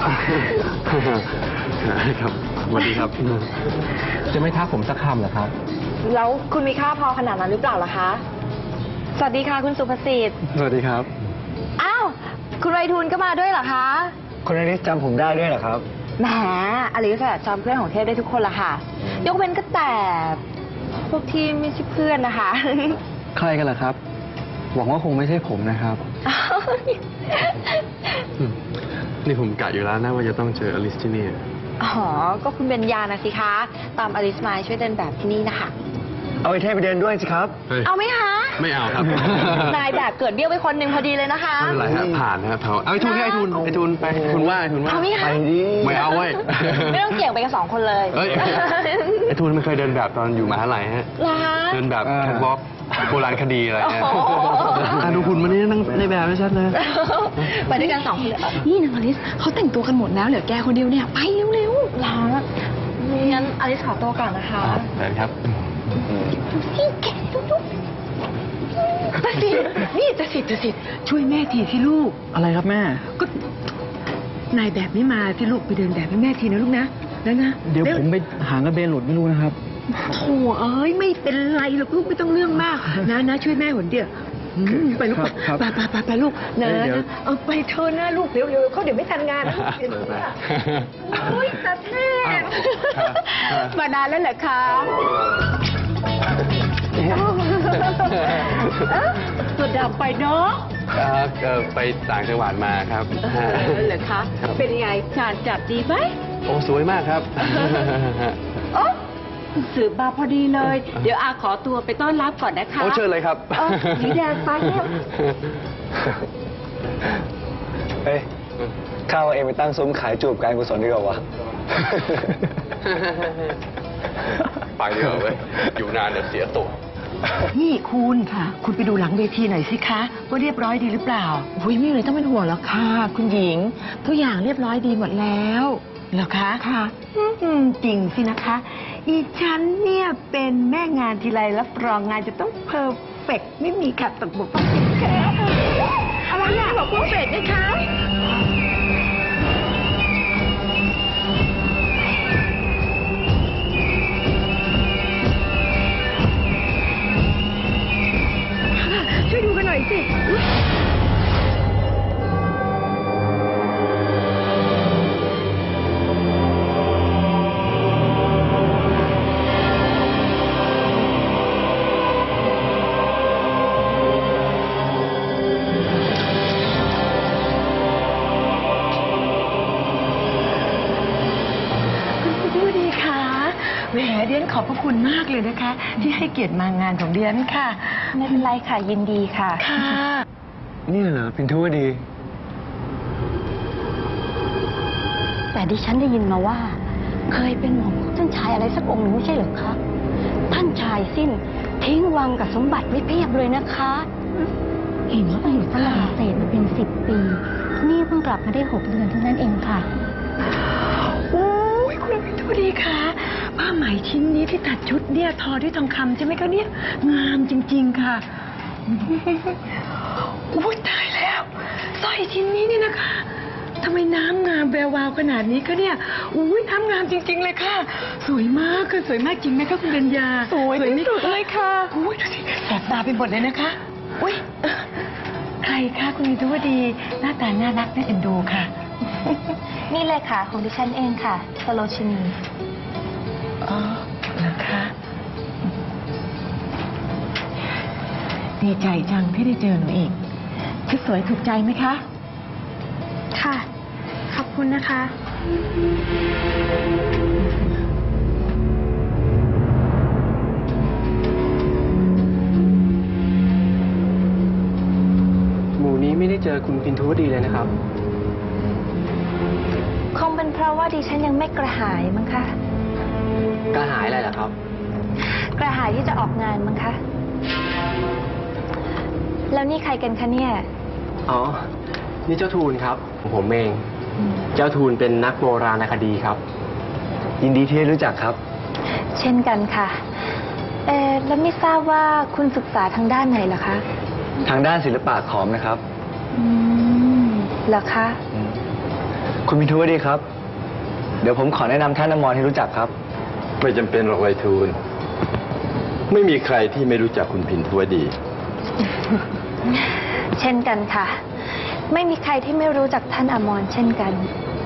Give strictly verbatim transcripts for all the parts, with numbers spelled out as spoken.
ครับสวัสดีครับจะไม่ทักผมสักคำเหรอครับแล้วคุณมีค่าพอขนาดนั้นหรือเปล่าล่ะคะสวัสดีค่ะคุณสุภสิทธิ์สวัสดีครับอ้าวคุณไรทูลก็มาด้วยเหรอคะคุณอลิซจำผมได้ด้วยเหรอครับแหมอลิซจำเพื่อนของเทพได้ทุกคนละค่ะยกเว้นก็แต่พวกที่ไม่ใช่เพื่อนนะคะใครกันล่ะครับหวังว่าคงไม่ใช่ผมนะครับนี่ผมกะอยู่แล้วนะว่าจะต้องเจออลิซที่นี่อ๋อก็คุณเบญญานะสิคะตามอลิซมาช่วยเดินแบบที่นี่นะคะเอาไอ้เทพไปเดินด้วยสิครับเอาไหมคะไม่เอาครับนายแบบเกิดเบี้ยวไปคนหนึ่งพอดีเลยนะคะไม่เป็นไรฮะผ่านนะครับเท่าเอาไอ้ทุนไอ้ทุนไอ้ทุนไปทุนว่าไอ้ทุนว่าไปดิไม่เอาไว้ไม่ต้องเกี่ยงไปกันสองคนเลยเอ้ยไอ้ทุนมันเคยเดินแบบตอนอยู่มหาลัยฮะเดินแบบแคทวอล์กโบราณคดีอะไรเนี่ยดูคุณมันนี่นั่งในแบบไม่ชัดเลยไปด้วยกันสองคนเลยนี่นางอลิซเขาแต่งตัวกันหมดแล้วเหลือแกคนเดียวเนี่ยไปเร็วๆล้างั้นอลิซขอตัวก่อนนะคะเดินครับนี่แกลูกตาสินี่ตาสิตาสิช่วยแม่ทีที่ลูกอะไรครับแม่ก็นายแบบไม่มาที่ลูกไปเดินแบบให้แม่ทีนะลูกนะแล้วนะเดี๋ยวผมไปหางกระเบนหลุดไม่รู้นะครับโถ่เอ้ยไม่เป็นไรหรอกลูกไม่ต้องเรื่องมากนะนะช่วยแม่หนเดียวไปลูกไปไปไปไปลูกนะเอาไปเธอนะลูกเดี๋ยวเดี๋ยวเขาเดี๋ยวไม่ทันงานโอ้ยตาเทพมานานแล้วเหรอคะตัวดำไปเนาะไปต่างจังหวัดมาครับเหรอคะเป็นยังไงงานจัดดีไหมโอ้สวยมากครับสืบมาพอดีเลยเดี๋ยวอาขอตัวไปต้อนรับก่อนนะคะโอ้เชิญเลยครับสีแดงไปแล้วเฮ้ยข้าวเองไปตั้งซุ้มขายจูบการกุศลดีกว่าวะไปเยอะเว้ยอยู่นานเดี๋ยวเสียตัวนี่คุณค่ะคุณไปดูหลังเวทีหน่อยสิคะว่าเรียบร้อยดีหรือเปล่าโอ้ยไม่เลยต้องเป็นห่วงหรอกค่ะคุณหญิงทุกอย่างเรียบร้อยดีหมดแล้วเหรอคะค่ะจริงสินะคะอีฉันเนี่ยเป็นแม่งานทีไรรับรองงานจะต้องเพอร์เฟกต์ไม่มีขัดตกบกพร่องอะไรอ่ะบอกเพอร์เฟกต์ไหมคะช่วยดูกันหน่อยสิแหมเดียนขอบพระคุณมากเลยนะคะที่ให้เกียรติมางานของเดียนค่ะไม่เป็นไรค่ะยินดีค่ะค่ะนี่เหรอพินทุวดีแต่ดิฉันได้ยินมาว่าเคยเป็นหม่อมท่านชายอะไรสักองค์หนึ่งไม่ใช่เหรอคะท่านชายสิ้นทิ้งวังกับสมบัติไว้เพียบเลยนะคะเห็นว่าไปอยู่ฝรั่งเศสมาเป็นสิบปีนี่เพิ่งกลับมาได้หกเดือนเท่านั้นเองค่ะโอ้ยคุณพินทุวดีค่ะผ้าไหมชิ้นนี้ที่ตัดชุดเนี่ยทอด้วยทองคำใช่ไหมคะเนี่ยงามจริงๆค่ะโอ้ยตายแล้วสร้อยชิ้นนี้นี่นะคะทำไมน้ำงามแวววาวขนาดนี้คะเนี่ยอุ้ยน้ำงามจริงๆเลยค่ะสวยมากค่ะสวยมากจริงไหมคะคุณเบญญาสวยที่สุดเลยค่ะอุ้ยดูสิแสบตาไปหมดเลยนะคะอุ้ยใครคะคุณพินทุวดีหน้าตาน่ารักน่าเอ็นดูค่ะนี่เลยค่ะของดิฉันเองค่ะสโลชินีอ๋อนะคะดีใจจังที่ได้เจอหนูอีกชุดสวยถูกใจไหมคะค่ะขอบคุณนะคะหมู่นี้ไม่ได้เจอคุณพินทุวดีเลยนะครับคงเป็นเพราะว่าดิฉันยังไม่กระหายมั้งคะกระหายอะไรล่ะครับกระหายที่จะออกงานมั้งคะแล้วนี่ใครกันคะเนี่ยอ๋อนี่เจ้าทูลครับผมเองเจ้าทูลเป็นนักโบราณคดีครับยินดีที่ได้รู้จักครับเช่นกันค่ะเออแล้วไม่ทราบว่าคุณศึกษาทางด้านไหนเหรอคะทางด้านศิลปะขอมนะครับอืมเหรอคะคุณพินทุวดีครับ เดี๋ยวผมขอแนะนำท่านอมรให้รู้จักครับไม่จำเป็นหรอกไวทูลไม่มีใครที่ไม่รู้จักคุณพินทุวดีเช่นกันค่ะ ไม่มีใครที่ไม่รู้จักท่านอมรเช่นกัน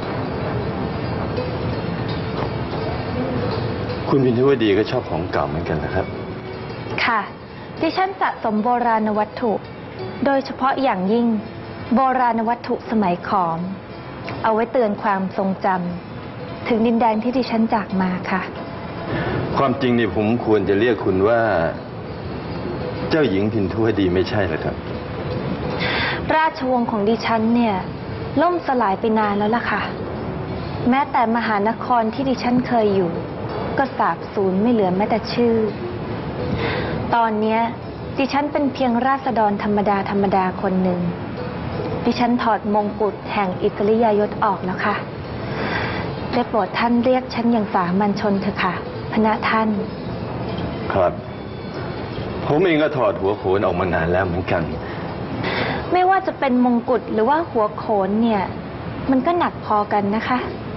คุณพินทุวดีก็ชอบของเก่าเหมือนกันนะครับค่ะ ดิฉันสะสมโบราณวัตถุ โดยเฉพาะอย่างยิ่งโบราณวัตถุสมัยขอม เอาไว้เตือนความทรงจำถึงดินแดนที่ดิฉันจากมาค่ะความจริงนี่ผมควรจะเรียกคุณว่า เจ้าหญิงพินทุวดีไม่ใช่เหรอครับราชวงศ์ของดิฉันเนี่ยล่มสลายไปนานแล้วล่ะค่ะ แม้แต่มหานครที่ดิฉันเคยอยู่ ก็สาบสูญไม่เหลือแม้แต่ชื่อ ตอนเนี้ยดิฉันเป็นเพียงราษฎรธรรมดาธรรมดาคนหนึ่งดิฉันถอดมงกุฎแห่งอิสริยยศออกแล้วค่ะได้โปรดท่านเรียกฉันอย่างสามัญชนเถอะค่ะพระท่านครับ ผมเองก็ถอดหัวโขนออกมานานแล้วเหมือนกันไม่ว่าจะเป็นมงกุฎหรือว่าหัวโขนเนี่ยมันก็หนักพอกันนะคะ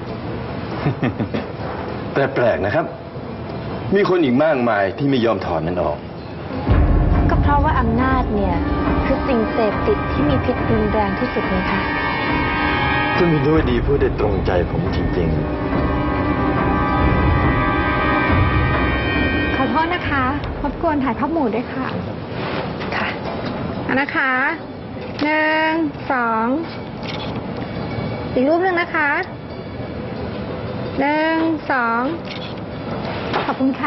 แต่แปลกนะครับ มีคนอีกมากมายที่ไม่ยอมถอดมันออกก็เพราะว่าอำนาจเนี่ยคือสิ่งเสพติดที่มีพิษรุนแรงที่สุดเลยค่ะคุณพินทุวดีพูดได้ตรงใจผมจริงๆขอโทษนะคะรบกวนถ่ายภาพหมู่ด้วยค่ะค่ะเอานะคะหนึ่งสองอีกรูปหนึ่งนะคะหนึ่งสองขอบคุณค่ะ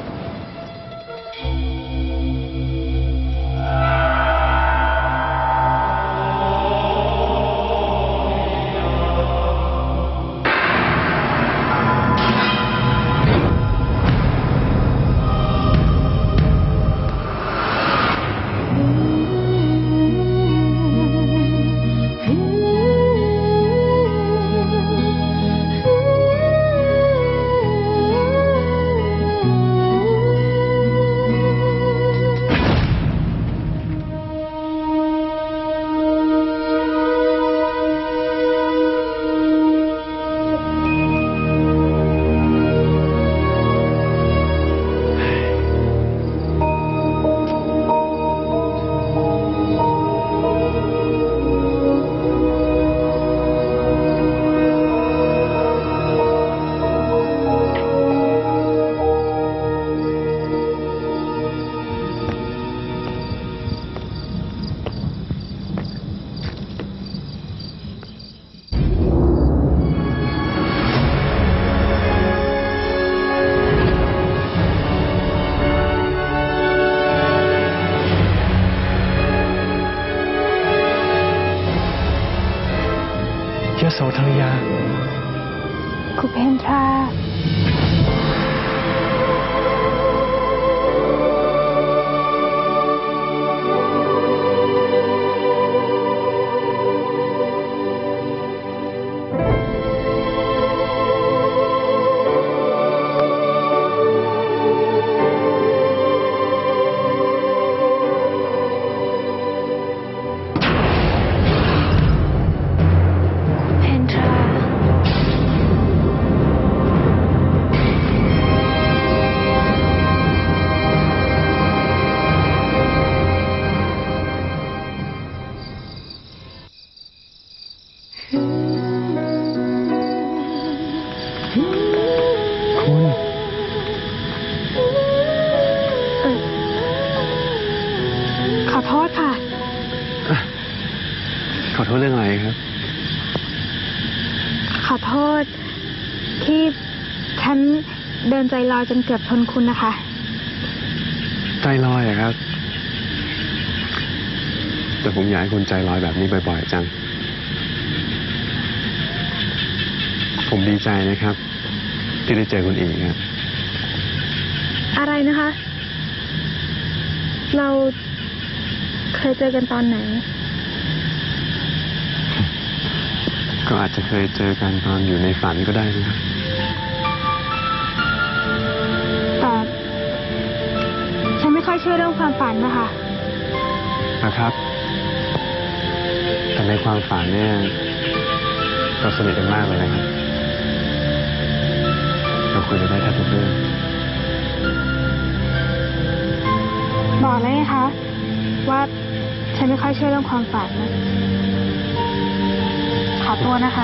ยโสธรยาคุณเพนทราขอโทษค่ะขอโทษเรื่องอะไรครับขอโทษที่ฉันเดินใจลอยจนเกือบชนคุณนะคะใจลอยอะครับ แต่ผมอยากให้คุณใจลอยแบบนี้บ่อยๆจัง ผมดีใจนะครับ ที่ได้เจอคุณอีกครับอะไรนะคะ เราเคยเจอกันตอนไหนก็อาจจะเคยเจอกันตอนอยู่ในฝันก็ได้นะครับแต่ฉันไม่ค่อยเชื่อเรื่องความฝันนะคะนะครับ แต่ในความฝันเนี่ยเราสนิทกันมากเลยนะครับเราคุยกันได้แทบทุกเรื่องบอกแล้วไงคะ ว่าฉันไม่ค่อยเชื่อเรื่องความฝันนะขอตัวนะคะ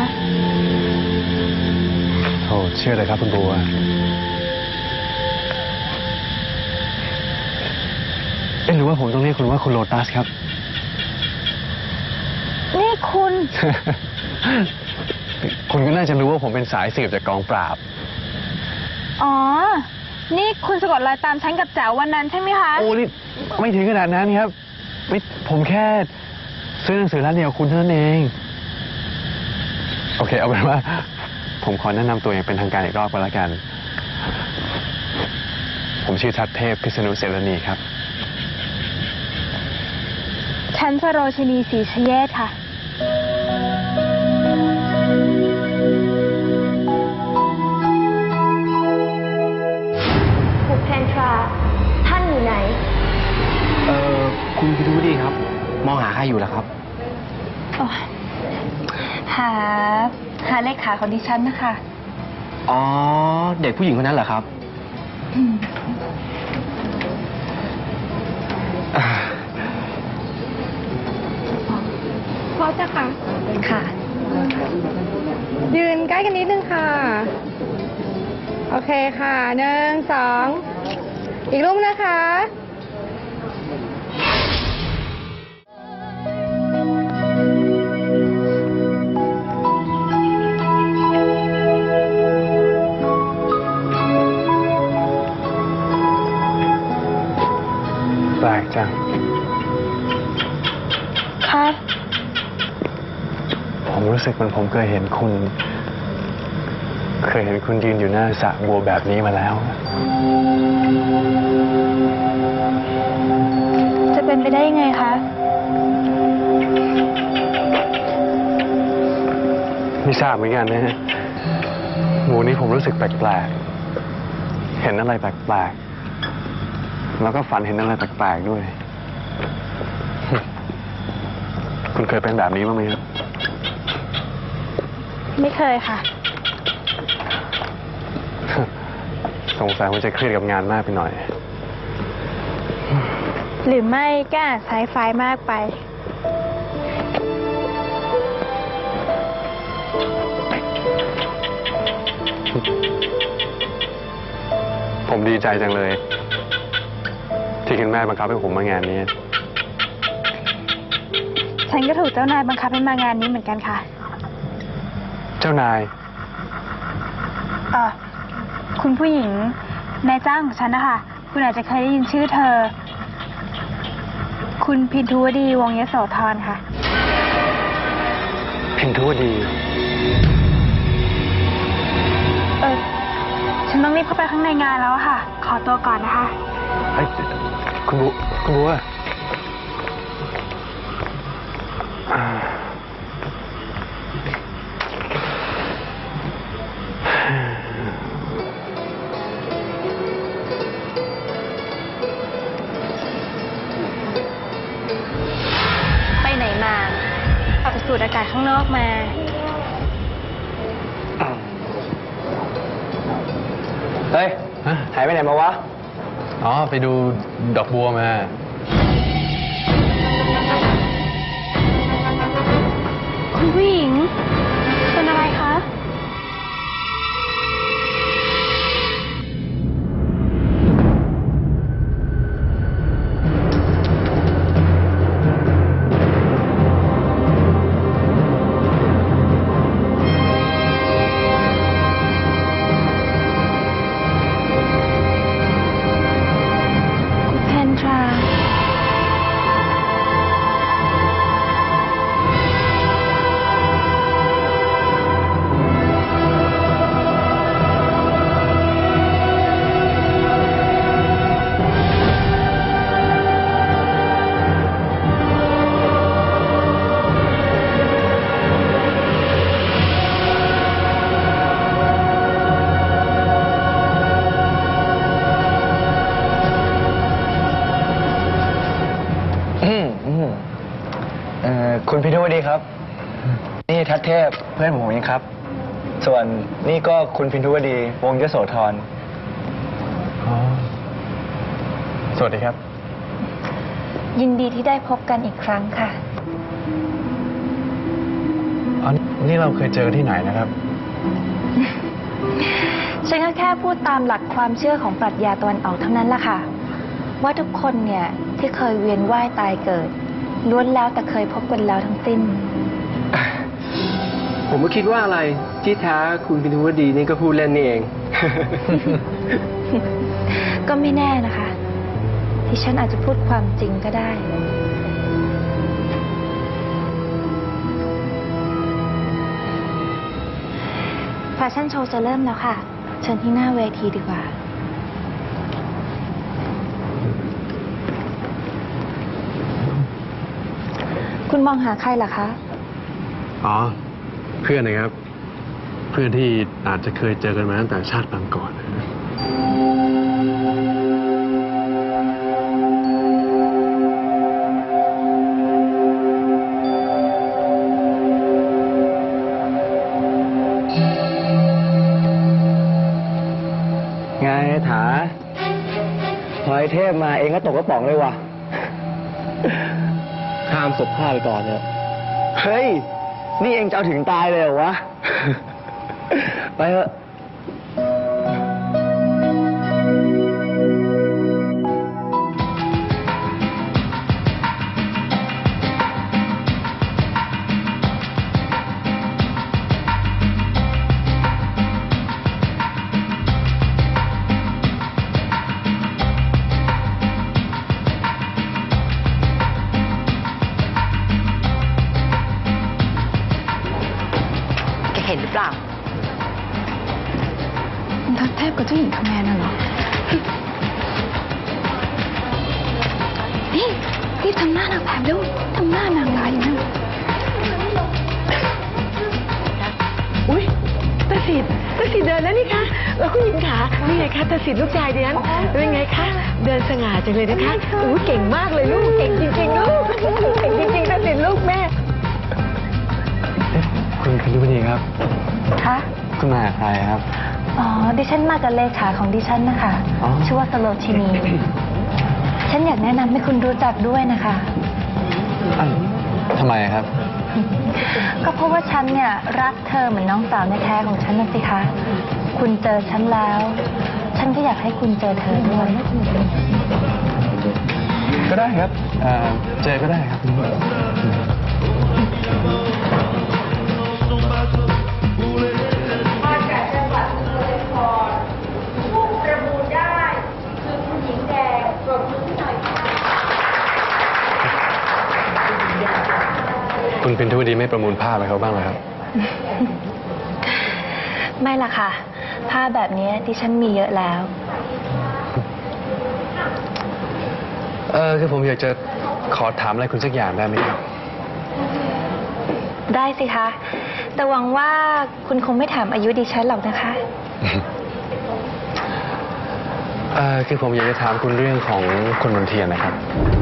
โอ้เชื่อเลยครับคุณบัวเอ๊ะหรือว่าผมต้องเรียกคุณว่าคุณโลตัสครับนี่คุณคุณก็น่าจะรู้ว่าผมเป็นสายสืบจากกองปราบอ๋อ นี่คุณสะกดรอยตามฉันกับแจ๋ววันนั้นใช่ไหมคะโอ้นี่ไม่ถึงขนาดนั้นครับไม่ผมแค่ซื้อหนังสือร้านเดียวคุณเท่านั้นเอง โอเคเอาเป็นว่า ผมขอแนะนำตัวอย่างเป็นทางการอีกรอบก็แล้วกัน ผมชื่อทัศเทพพิษณุเสรณีครับฉันสโรชนีศรีชเยศค่ะคุณเพนทรา ท่านอยู่ไหนเอ่อ คุณพิทูดีครับ มองหาใครอยู่ล่ะครับหา หาเลขาของดิฉันนะคะอ๋อ เด็กผู้หญิงคนนั้นเหรอครับพอจ้ะค่ะค่ะยืนใกล้กันนิดนึงค่ะ โอเคค่ะหนึ่งสองอีกรูปนะคะแปลกจังค่ะผมรู้สึกเหมือนผมเคยเห็นคุณ เคยเห็นคุณยืนอยู่หน้าสระบัวแบบนี้มาแล้วจะเป็นไปได้ยังไงคะไม่ทราบเหมือนกันนะฮะหมูนี้ผมรู้สึกแปลกๆ เห็นอะไรแปลกๆ แล้วก็ฝันเห็นอะไรแปลกๆด้วย คุณเคยเป็นแบบนี้บ้างไหมครับไม่เคยค่ะสงสัยว่าจะเครียดกับงานมากไปหน่อยหรือไม่ก็อาจใช้ไฟมากไปผมดีใจจังเลย ที่คุณแม่บังคับให้ผมมางานนี้ฉันก็ถูกเจ้านายบังคับให้มางานนี้เหมือนกันค่ะเจ้านายเออคุณผู้หญิงนายจ้างของฉันนะคะ คุณอาจจะเคยได้ยินชื่อเธอ คุณพินทุวดีวงศ์ยโสธรค่ะพินทุวดีเออฉันต้องรีบเข้าไปข้างในงานแล้วอะค่ะ ขอตัวก่อนนะคะเอ้ยคุณบัวคุณบัวอ่าไปไหนมาออกไปสูดอากาศข้างนอกมาเฮ้ยฮะหายไปไหนมาวะอ๋อ ไปดูดอกบัวมาคุณผู้หญิง เป็นอะไรคะ คุณเพนทราอืมอืมเอ่อคุณพิทูดีครับ นี่ทัศเทพเพื่อนผมเองครับ ส่วนนี่ก็คุณพินทุวดีวงศ์ยโสธรอ๋อ สวัสดีครับยินดีที่ได้พบกันอีกครั้งค่ะอ๋อ นี่เราเคยเจอกันที่ไหนนะครับฉันก็แค่พูดตามหลักความเชื่อของปรัชญาตะวันออกเท่านั้นล่ะค่ะ ว่าทุกคนเนี่ยที่เคยเวียนว่ายตายเกิดล้วนแล้วแต่เคยพบกันแล้วทั้งสิ้นผมก็คิดว่าอะไรที่แท้คุณพินทุวดีนี่ก็พูดเล่นนี่เองก็ไม่แน่นะคะ ที่ฉันอาจจะพูดความจริงก็ได้ แฟชั่นโชว์จะเริ่มแล้วค่ะ เชิญที่หน้าเวทีดีกว่า คุณมองหาใครล่ะคะอ๋อ เพื่อนนะครับ เพื่อนที่อาจจะเคยเจอกันมาตั้งแต่ชาติปางก่อนไงถาพอไอ้เทพมาเองก็ตกกระป๋องเลยว่ะข้ามศพข้าไปก่อนเถอะเฮ้ย นี่เองจะเอาถึงตายเลยเหรอวะ ไปเถอะแกเห็นหรือเปล่าทัศเทพกับเจ้าหญิงคาแมนน่ะเหรอ นี่รีบทำหน้านางแบบดูทำหน้านางร้ายอยู่นั่นอุ้ยตาสิทธิ์ตาสิทธิ์เดินแล้วนี่คะแล้วคุณหญิงขานี่ไงคะตาสิทธิ์ลูกชายเดียนเป็นไงคะ เดินสง่าจังเลยนะคะอู้เก่งมากเลยลูก เก่งจริงๆลูก เก่งจริงๆตาสิทธิ์ลูกแม่คุณพินทุวดีครับคะคุณมาหาใครครับอ๋อ ดิฉันมากับเลขาของดิฉันนะคะอ๋อชื่อว่าสโลชินี ฉันอยากแนะนำให้คุณรู้จักด้วยนะคะอ้าวทำไมครับก็เพราะว่าฉันเนี่ยรักเธอเหมือนน้องสาวแท้ๆของฉันนะสิคะ คุณเจอฉันแล้ว ฉันก็อยากให้คุณเจอเธอด้วยก็ได้ครับเอ่อเจอก็ได้ครับ คุณพินทุวดีไม่ประมูลผ้าไปเขาบ้างเลยครับไม่ล่ะค่ะ ผ้าแบบนี้ดิฉันมีเยอะแล้วเออคือผมอยากจะขอถามอะไรคุณสักอย่างได้ไหมครับได้สิคะ แต่หวังว่าคุณคงไม่ถามอายุดิฉันหรอกนะคะเออคือผมอยากจะถามคุณเรื่องของคุณมนเทียนนะครับ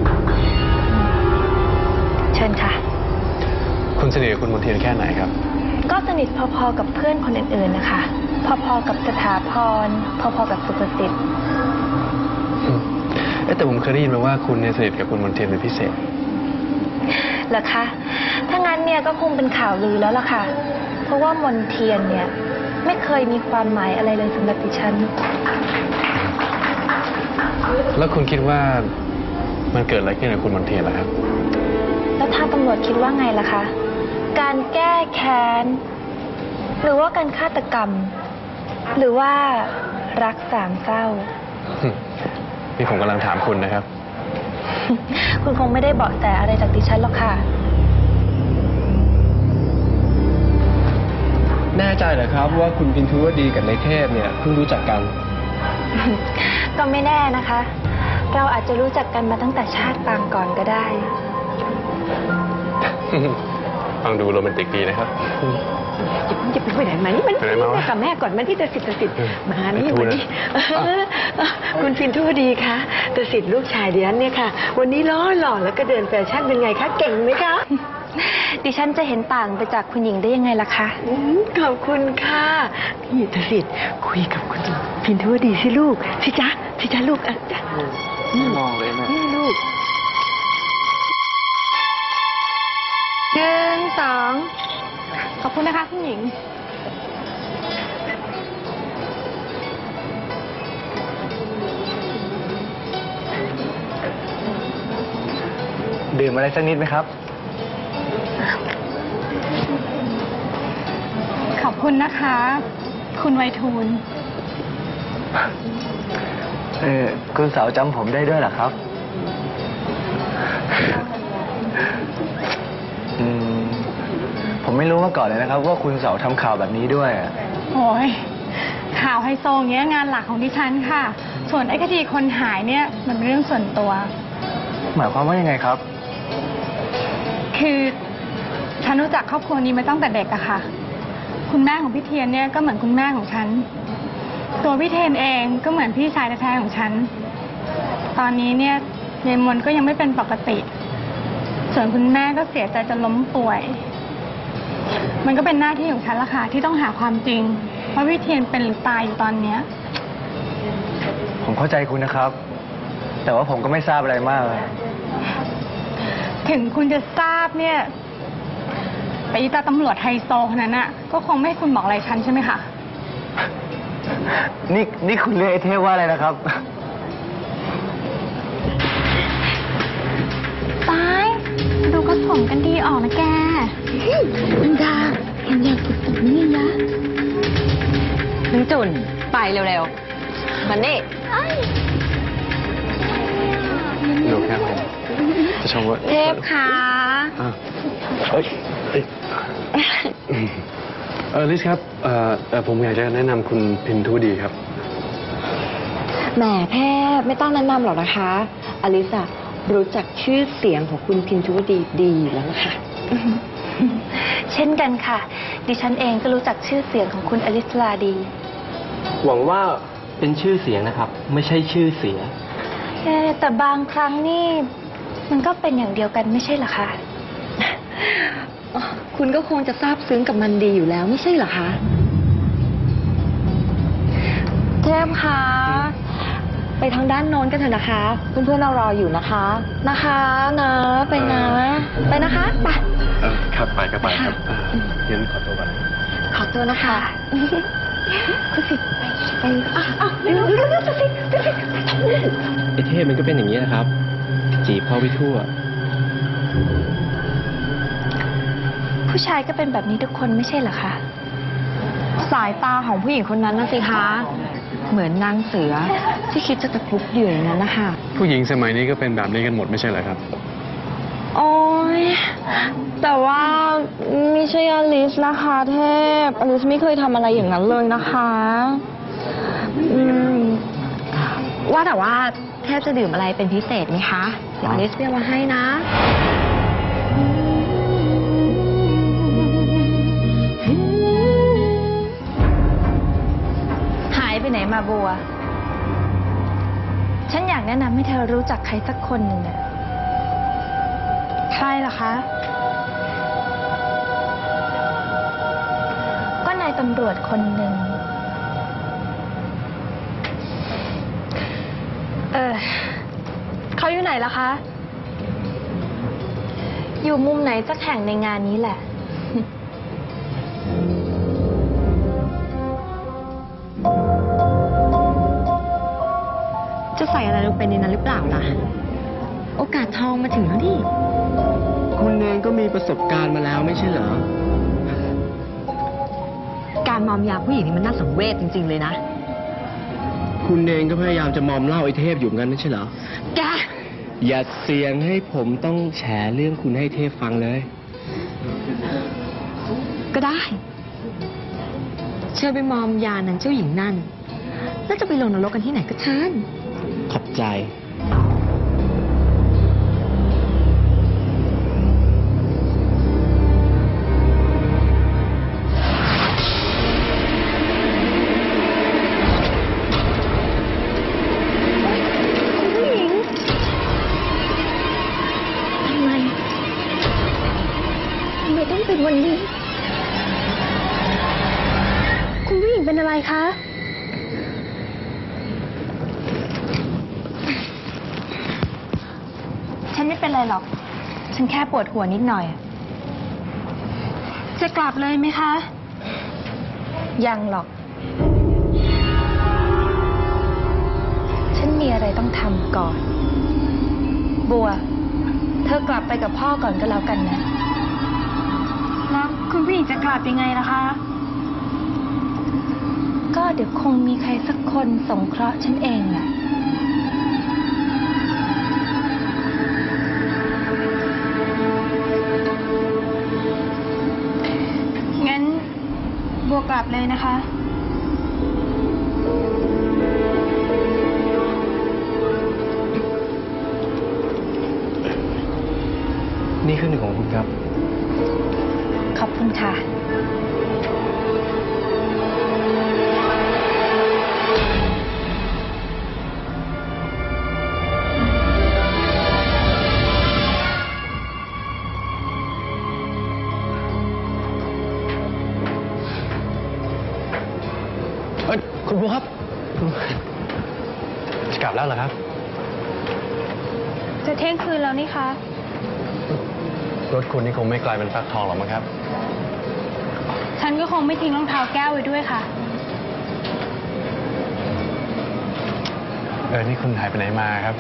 เชิญค่ะคุณสนิทกับคุณมนเทียนแค่ไหนครับก็สนิทพอๆกับเพื่อนคนอื่นๆนะคะ พอๆกับสถาพร พอๆกับสุภสิทธิ์เอ๊ะแต่ผมเคยได้ยินมาว่าคุณเนี่ยสนิทกับคุณมนเทียนเป็นพิเศษเหรอคะ ถ้างั้นเนี่ยก็คงเป็นข่าวลือแล้วล่ะค่ะ เพราะว่ามนเทียนเนี่ยไม่เคยมีความหมายอะไรเลยสำหรับดิฉันแล้วคุณคิดว่ามันเกิดอะไรขึ้นกับคุณมนเทียนล่ะครับแล้วถ้าตำรวจคิดว่าไงล่ะคะ การแก้แค้น หรือว่าการฆาตกรรม หรือว่ารักสามเศร้านี่ผมกำลังถามคุณนะครับคุณคงไม่ได้เบาะแสอะไรจากดิฉันหรอกค่ะแน่ใจเหรอครับว่าคุณพินทุวดีกับนายเทพเนี่ยเพิ่งรู้จักกันก็ไม่แน่นะคะ เราอาจจะรู้จักกันมาตั้งแต่ชาติปางก่อนก็ได้ฟังดูโรแมนติกดีนะครับจะไปไปไหนมานี่มันไปไหนมาวะแม่กับแม่ก่อนมันที่ตาสิทธิ์ตาสิทธิ์มานี่ไปทูวันลนี้นะเออคุณพินทุวดีคะตาสิทธิ์ลูกชายเดียนเนี่ยค่ะ วันนี้ล้อหล่อแล้วก็เดินแฟชั่นเป็นไงคะ เก่งไหมคะดิฉันจะเห็นต่างไปจากคุณหญิงได้ยังไงล่ะคะขอบคุณค่ะพี่ทศิษย์คุยกับคุณพินทุวดีสิลูกสิจ๊ะสิจ๊ะลูกอ่ะจ๊ะมองเลยนะนี่ลูกหนึ่งสองขอบคุณนะคะคุณหญิงดื่มอะไรสักนิดไหมครับขอบคุณนะคะ คุณไวทูลเออคุณสาวจำผมได้ด้วยเหรอครับ อืม ผมไม่รู้มาก่อนเลยนะครับ ว่าคุณเสาทำข่าวแบบนี้ด้วยอะโอ้ยข่าวไฮโซเงี้ยงานหลักของดิฉันค่ะ ส่วนไอ้คดีคนหายเนี่ยมันเป็นเรื่องส่วนตัวหมายความว่ายังไงครับคือฉันรู้จักครอบครัวนี้มาตั้งแต่เด็กอะค่ะ คุณแม่ของพี่เทียนเนี่ยก็เหมือนคุณแม่ของฉัน ตัวพี่เทียนเองก็เหมือนพี่ชายแท้ๆของฉัน ตอนนี้เนี่ยยายมนก็ยังไม่เป็นปกติ ส่วนคุณแม่ก็เสียใจจนล้มป่วย มันก็เป็นหน้าที่ของฉันละค่ะที่ต้องหาความจริงว่าพี่เทียนเป็นหรือตายอยู่ตอนเนี้ยผมเข้าใจคุณนะครับ แต่ว่าผมก็ไม่ทราบอะไรมากเลยถึงคุณจะทราบเนี่ยแต่อีตาตำรวจไฮโซคนนั้นน่ะก็คงไม่ให้คุณบอกอะไรฉันใช่ไหมคะนี่นี่คุณเรียกไอ้เทพว่าอะไรนะครับตายดูก็สมกันดีออกนะแกอันดาเห็นอยากฝึกฝึกนี่ยะนึงจุนไปเร็วๆมันนี่ดูแค่ผมจะชมว่าเทพค่ะอ่ะเอ้ยเอ้ยเออลิซครับเอ่อเอ่อผมอยากจะแนะนำคุณพินทุดีครับแหมแทบไม่ต้องแนะนำหรอกนะคะ อลิซารู้จักชื่อเสียงของคุณพินทุวดีดีอยู่แล้วนะคะเช่นกันค่ะ ดิฉันเองก็รู้จักชื่อเสียงของคุณอลิสลาดีหวังว่าเป็นชื่อเสียงนะครับ ไม่ใช่ชื่อเสียเอ๊ะแต่บางครั้งนี่มันก็เป็นอย่างเดียวกันไม่ใช่เหรอคะคุณก็คงจะทราบซึ้งกับมันดีอยู่แล้วไม่ใช่เหรอคะ เทพคะไปทางด้านโน้นกันเถอะนะคะ เพื่อนๆเรารออยู่นะคะ นะคะนะไปนะ ไปนะคะไปเออครับไปก็ไปครับเอ่องั้นขอตัวก่อนขอตัวนะคะคุณสิไปไปอ่ะอ่ะเร็วเร็วเร็วสิสิสิไอเทพมันก็เป็นอย่างนี้นะครับ จีบเข้าไปทั่วผู้ชายก็เป็นแบบนี้ทุกคนไม่ใช่เหรอคะสายตาของผู้หญิงคนนั้นนะสิคะเหมือนนางเสือที่คิดจะตะครุบเหยื่ออย่างนั้นนะคะผู้หญิงสมัยนี้ก็เป็นแบบนี้กันหมดไม่ใช่เหรอครับโอ้ยแต่ว่าไม่ใช่อลิสนะคะเทพอลิสไม่เคยทำอะไรอย่างนั้นเลยนะคะอืมว่าแต่ว่าเทพจะดื่มอะไรเป็นพิเศษไหมคะเดี๋ยวอลิสเรียกมาให้นะหายไปไหนมาบัว ฉันอยากแนะนำให้เธอรู้จักใครสักคนหนึ่งน่ะใครล่ะคะก็นายตำรวจคนหนึ่ง เออเขาอยู่ไหนล่ะคะ อยู่มุมไหนสักแห่งในงานนี้แหละจะใส่อะไรลงไปในนั้นหรือเปล่าล่ะ โอกาสทองมาถึงแล้วดิคุณเองก็มีประสบการณ์มาแล้วไม่ใช่เหรอการมอมยาผู้หญิงนี่มันน่าสังเวชจริง ๆ เลยนะคุณเองก็พยายามจะมอมเหล้าไอเทพอยู่งั้นไม่ใช่เหรอแกอย่าเสี่ยงให้ผมต้องแฉเรื่องคุณให้เทพฟังเลยก็ได้ เชิญไปมอมยานั้นเจ้าหญิงนั่น แล้วจะไปลงนรกกันที่ไหนก็เชิญขอบใจทำไมอะไรคะ ฉันไม่เป็นไรหรอก ฉันแค่ปวดหัวนิดหน่อย จะกลับเลยไหมคะ ยังหรอก ฉันมีอะไรต้องทำก่อน บัว เธอกลับไปกับพ่อก่อนก็แล้วกันนะ แล้วคุณผู้หญิงจะกลับยังไงล่ะคะ ก็เดี๋ยวคงมีใครสักคนสงเคราะห์ฉันเองแหละ งั้นบัวกลับเลยนะคะนี่คือหนึ่งของคุณครับขอบคุณค่ะเอ้ยคุณบัวครับจะกลับแล้วเหรอครับจะเที่ยงคืนแล้วนี่คะรถคุณนี่คงไม่กลายเป็นฟักทองหรอกมั้งครับฉันก็คงไม่ทิ้งรองเท้าแก้วไว้ด้วยค่ะเออ นี่คุณหายไปไหนมาครับ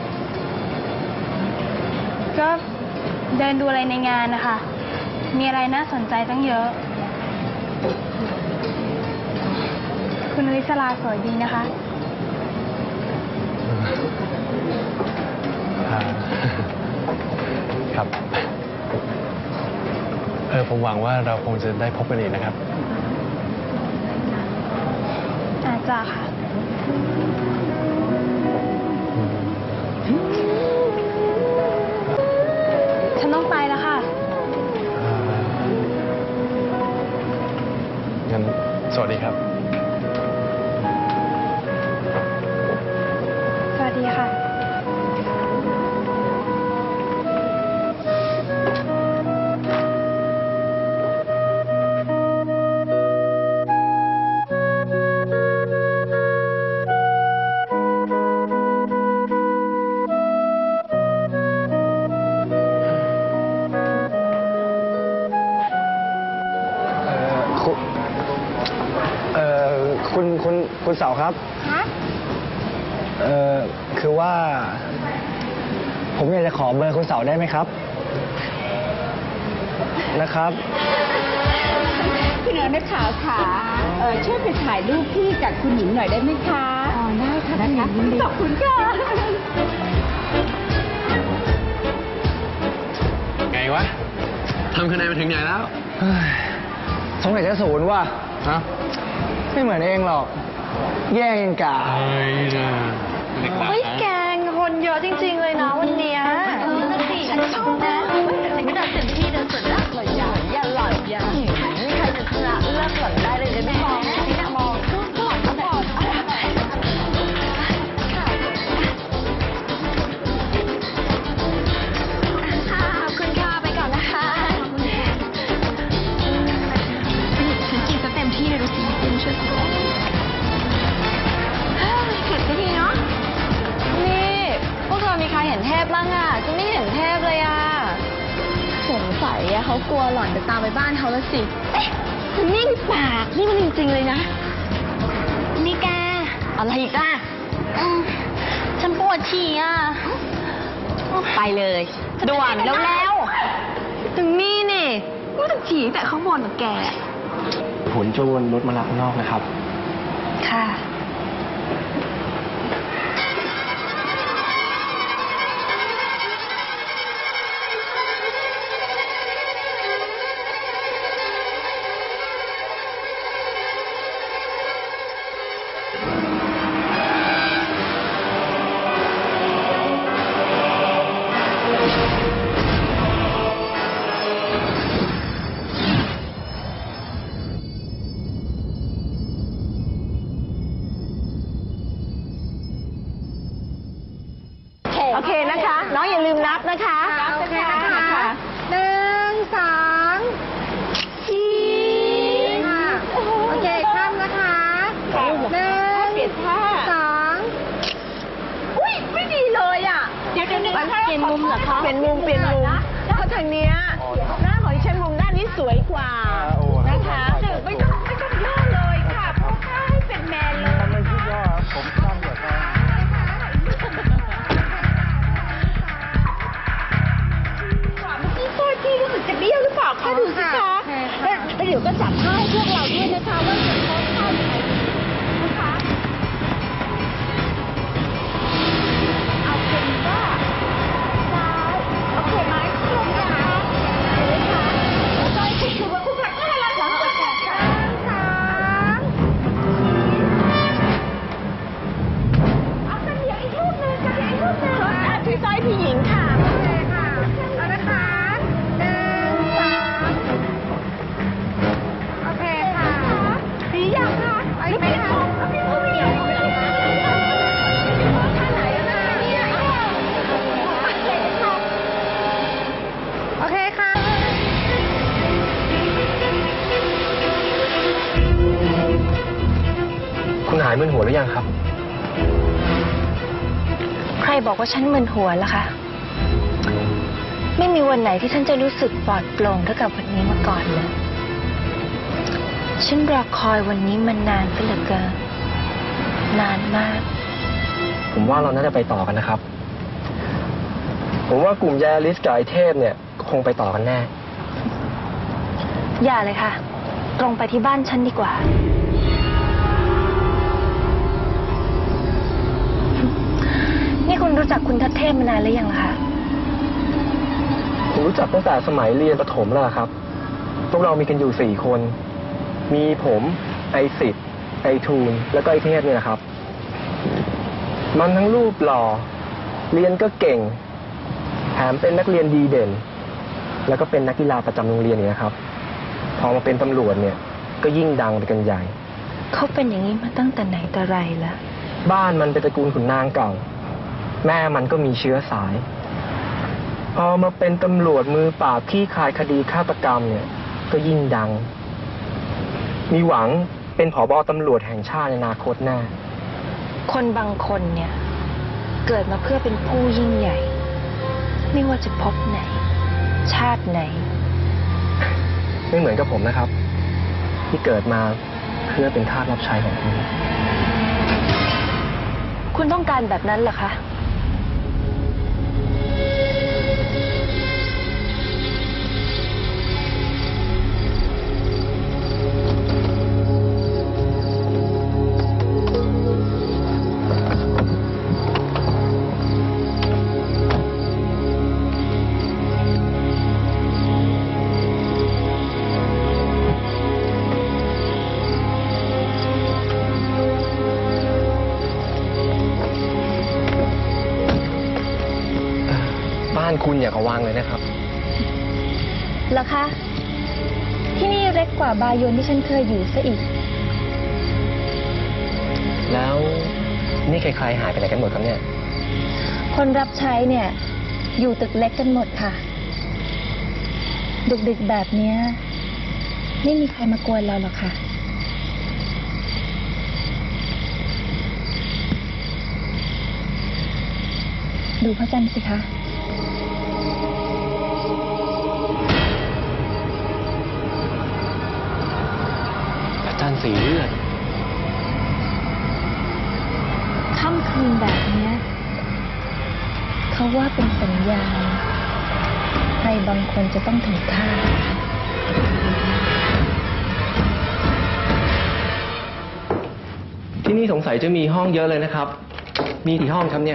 ก็เดินดูอะไรในงานนะคะ มีอะไรน่าสนใจตั้งเยอะ คุณวิศราสวยดีนะคะอ่า ครับ เออ ผมหวังว่าเราคงจะได้พบกันอีกนะครับอาจจะค่ะ ฉันต้องไปแล้วค่ะงั้นสวัสดีครับสวัสดีค่ะเอ่อคุณเอ่อคุณคุณคุณเสาครับฮะเอ่อคือว่า ผมอยากจะขอเบอร์คุณเสาได้ไหมครับ นะครับพี่น้องนักข่าวค่ะเออช่วยไปถ่ายรูปพี่กับคุณหญิงหน่อยได้ไหมคะอ๋อได้ค่ะนะคะขอบคุณค่ะไงวะ ทำคะแนนไปถึงไหนแล้วเฮ้ยสงสัยจะศูนย์ว่ะฮะไม่เหมือนเองหรอก แย่งกันกาเฮ้ยนะเด็กหลาเฮ้ยแกงคนเยอะจริงๆเลยนะวันเนี้ยเออนั่นสิฉันชอบนะไม่ได้เต็มที่เดินสวนรักหล่อยอย่าอย่าหล่อยอย่าไม่มีใครจะชนะเลิกหล่อนได้เลยไม่มองไม่มองหล่อนก็บอกค่ะขอบคุณค่ะไปก่อนนะคะฉันกินซะเต็มที่เลยดูสิเป็นชุดเสร็จสักทีเนาะ นี่พวกเธอมีใครเห็นเทพบ้างอ่ะฉันไม่เห็นเทพเลยอ่ะ สงสัยอะเขากลัวหล่อนจะตามไปบ้านเขาแล้วสิ เอ๊ะนิ่งปากนี่มันจริงๆเลยนะ นี่แก อะไรอีกอ่ะอืมฉันปวดฉี่อ่ะ ไปเลยด่วนแล้วๆถึงนี่นี่ก็ต้องฉี่แต่ข้างบนกับแกผลจะวนรถมารับข้างนอกนะครับค่ะ โอเคนะคะ น้องอย่าลืมนับนะคะนับนะคะหนึ่งสองสี่โอเคข้ามนะคะลี่ยนมุมเหรอคะเปลี่ยนมุมเปลี่ยนมุมเพราะทางเนี้ยหน้าของดิฉันมุมด้านนี้สวยกว่านะคะไม่ต้องไม่ต้องย่อเลยค่ะเพราะว่าให้เป็นแมนเลยไม่ใช่ย่อผมสั้นกว่าเขาตัวที่รู้สึกจะเบี้ยวหรือเปล่าคะดูสิคะแล้วเดี๋ยวก็จับผ้าให้พวกเราด้วยนะคะว่าจะโพสท่ายังไงนะคะเอาเป็นว่าซ้ายโอเคไหมตรงนะคะเห็นไหมคะแล้วก็คุณคือว่าคุณผักน่ารักเหรอคะช้างช้างเอาเสนียงอีกรูปหนึ่งเสนียงอีกรูปหนึ่งพี่ซ้อยพี่หญิงค่ะโอเคค่ะแล้วนะคะหนึ่งสามโอเคค่ะดียังคะไปไหมคะโอเคโอเคโอเคท่าไหนแล้วนะเนี่ยโอเคค่ะคุณหายมึนหัวหรือยังครับใครบอกว่าฉันมึนหัวล่ะคะ ไม่มีวันไหนที่ฉันจะรู้สึกปลอดโปร่งเท่ากับวันนี้มาก่อนเลย ฉันรอคอยวันนี้มานานไปเหลือเกิน นานมากผมว่าเราน่าจะไปต่อกันนะครับ ผมว่ากลุ่มยายอลิสกับไอเทพเนี่ยก็คงไปต่อกันแน่อย่าเลยค่ะ ตรงไปที่บ้านฉันดีกว่า นี่คุณรู้จักคุณทัศเทพมานานหรือยังล่ะคะผมรู้จักตั้งแต่สมัยเรียนประถมแล้วครับ พวกเรามีกันอยู่สี่คน มีผมไอสิทธิ์ไอทูลแล้วก็ไอเทพเนี่ยนะครับ มันทั้งรูปหล่อเรียนก็เก่งแถมเป็นนักเรียนดีเด่น แล้วก็เป็นนักกีฬาประจำโรงเรียนนี่นะครับ พอมาเป็นตำรวจเนี่ยก็ยิ่งดังไปกันใหญ่เขาเป็นอย่างนี้มาตั้งแต่ไหนแต่ไรละบ้านมันเป็นตระกูลขุนนางเก่า แม่มันก็มีเชื้อสาย พอมาเป็นตำรวจมือปราบขี้คายคดีฆาตกรรมเนี่ยก็ยิ่งดัง มีหวังเป็นผบ.ตำรวจแห่งชาติในอนาคตแน่คนบางคนเนี่ย เกิดมาเพื่อเป็นผู้ยิ่งใหญ่ ไม่ว่าจะพบไหน ชาติไหนไม่เหมือนกับผมนะครับ ที่เกิดมาเพื่อเป็นทาสรับใช้ของคุณคุณต้องการแบบนั้นเหรอคะบ้านคุณอย่ากระวังเลยนะครับเหรอคะ ที่นี่เล็กกว่าบายอนที่ฉันเคยอยู่ซะอีกแล้วนี่ใครๆหายไปไหนกันหมดครับเนี่ยคนรับใช้เนี่ย อยู่ตึกเล็กกันหมดค่ะ ดึกๆแบบเนี้ยไม่มีใครมากวนเราหรอกค่ะ ดูพระจันทร์สิคะพระจันทร์สีเลือดค่ำคืนแบบเนี้ยเขาว่าเป็นสัญญาณใครบางคนจะต้องถึงคาดที่นี่สงสัยจะมีห้องเยอะเลยนะครับ มีกี่ห้องครับเนี่ย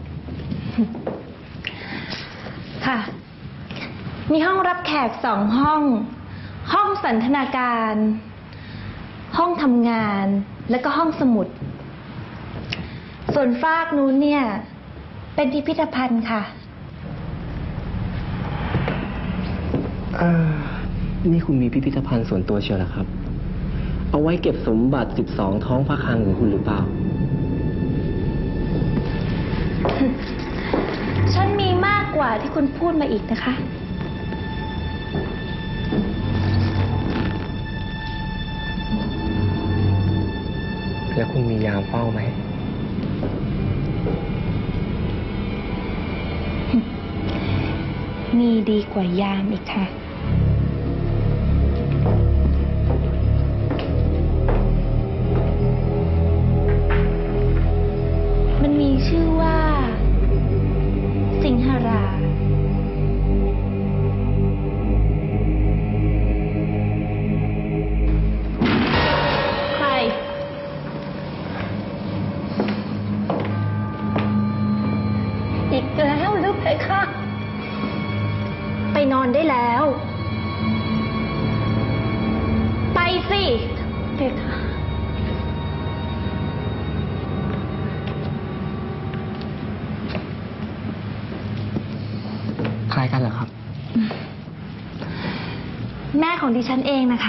ค่ะ มีห้องรับแขกสองห้อง ห้องสันทนาการ ห้องทำงาน และก็ห้องสมุด ส่วนฟากนู้นเนี่ย เป็นพิพิธภัณฑ์ค่ะเออนี่คุณมีพิพิธภัณฑ์ส่วนตัวเชียวเหรอครับ เอาไว้เก็บสมบัติสิบสองท้องพระคลังของคุณหรือเปล่าฉันมีมากกว่าที่คุณพูดมาอีกนะคะแล้วคุณมียามเฝ้าไหมมีดีกว่ายามอีกค่ะ มันมีชื่อว่า สิงหรา ใครอีกแล้วหรือเพคะไปนอนได้แล้ว ไปสิเพคะใครกันเหรอครับแม่ของดิฉันเองนะคะ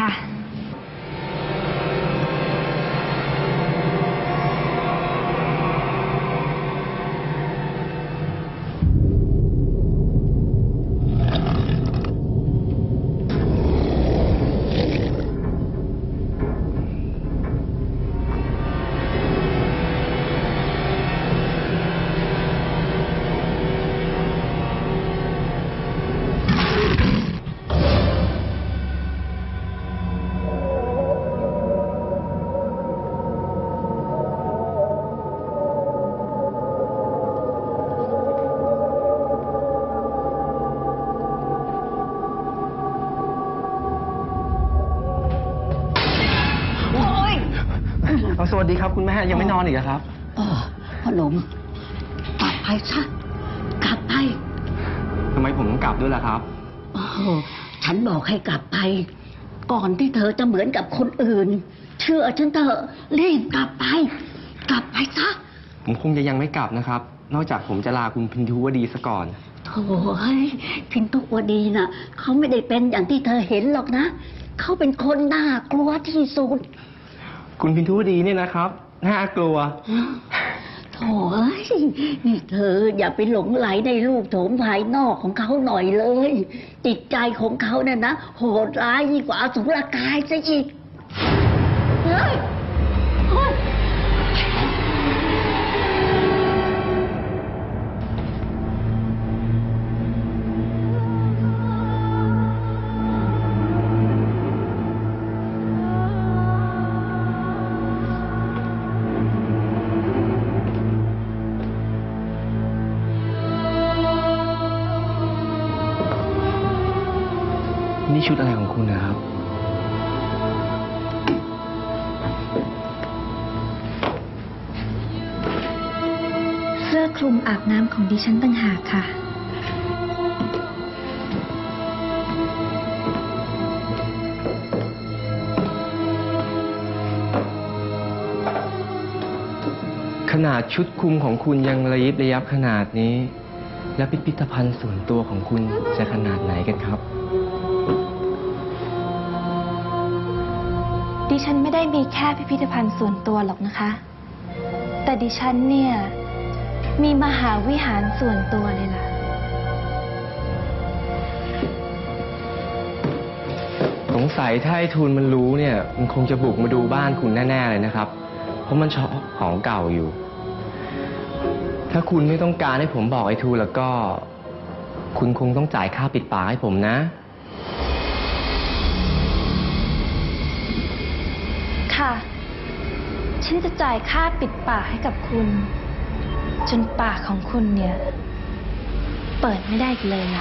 สวัสดีครับคุณแม่ยังไม่นอนอีกครับอ๋อพ่อหนุ่มกลับไปซะกลับไปทำไมผมต้องกลับด้วยล่ะครับโอ้โหฉันบอกให้กลับไป ก่อนที่เธอจะเหมือนกับคนอื่น เชื่อฉันเถอะรีบกลับไป กลับไปซะผมคงจะยังไม่กลับนะครับ นอกจากผมจะลาคุณพินทุวดีซะก่อนโถ่เฮ้ยพินทุวดีน่ะเขาไม่ได้เป็นอย่างที่เธอเห็นหรอกนะเขาเป็นคนน่ากลัวที่สุดคุณพินทุวดีเนี่ยนะครับน่ากลัวโถ่เอ้ยนี่เธออย่าไปหลงไหลในรูปโฉมภายนอกของเขาหน่อยเลย จิตใจของเขาเนี่ยนะโหดร้ายยิ่งกว่าอสุรกายซะอีกเฮ้ยเฮ้ยนี่ชุดอะไรของคุณนะครับเสื้อคลุมอาบน้ำของดิฉันต่างหากค่ะขนาดชุดคลุมของคุณยังระยิบระยับขนาดนี้ และพิพิธภัณฑ์ส่วนตัวของคุณจะขนาดไหนกันครับดิฉันไม่ได้มีแค่พิพิธภัณฑ์ส่วนตัวหรอกนะคะ แต่ดิฉันเนี่ย มีมหาวิหารส่วนตัวเลยล่ะสงสัยถ้าไอ้ทูลมันรู้เนี่ย มันคงจะบุกมาดูบ้านคุณแน่ๆเลยนะครับ เพราะมันชอบของเก่าอยู่ ถ้าคุณไม่ต้องการให้ผมบอกไอ้ทูลแล้วก็ คุณคงต้องจ่ายค่าปิดปากให้ผมนะค่ะ ฉันจะจ่ายค่าปิดปากให้กับคุณ จนปากของคุณเนี่ย เปิดไม่ได้อีกเลยล่ะ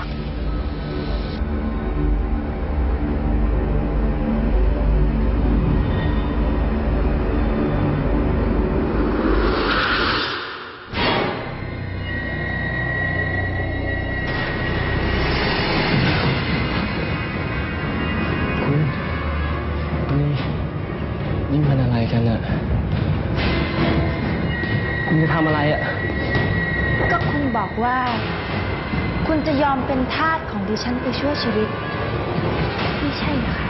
คุณนี่นี่มันอะไรกันอะคุณจะทำอะไรอะก็คุณบอกว่า คุณจะยอมเป็นทาสของดิฉันไปชั่วชีวิต ไม่ใช่เหรอคะ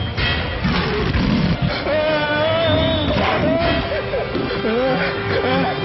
เออ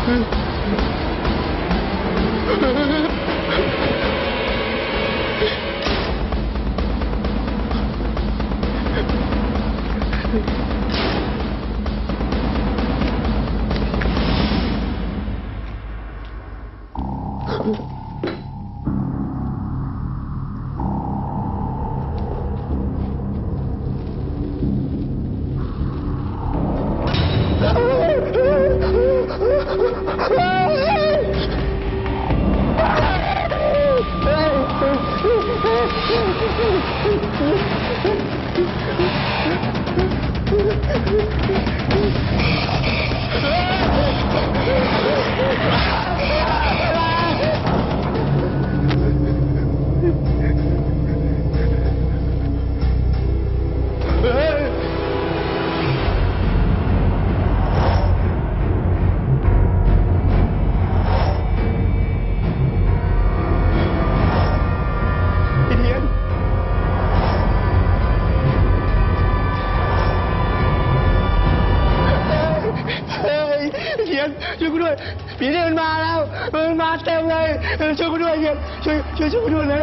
ช่วยกูด้วยผีนี่มันมาแล้วมันมาเต็มเลยช่วยกูด้วยเฮียช่วยช่วยช่วยกูด้วยนะ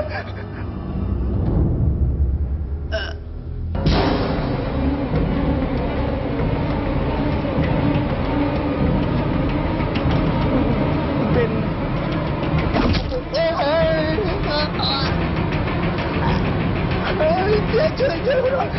เป็นเอ้ยเอ้ยช่วยช่วยช่วยกูด้วย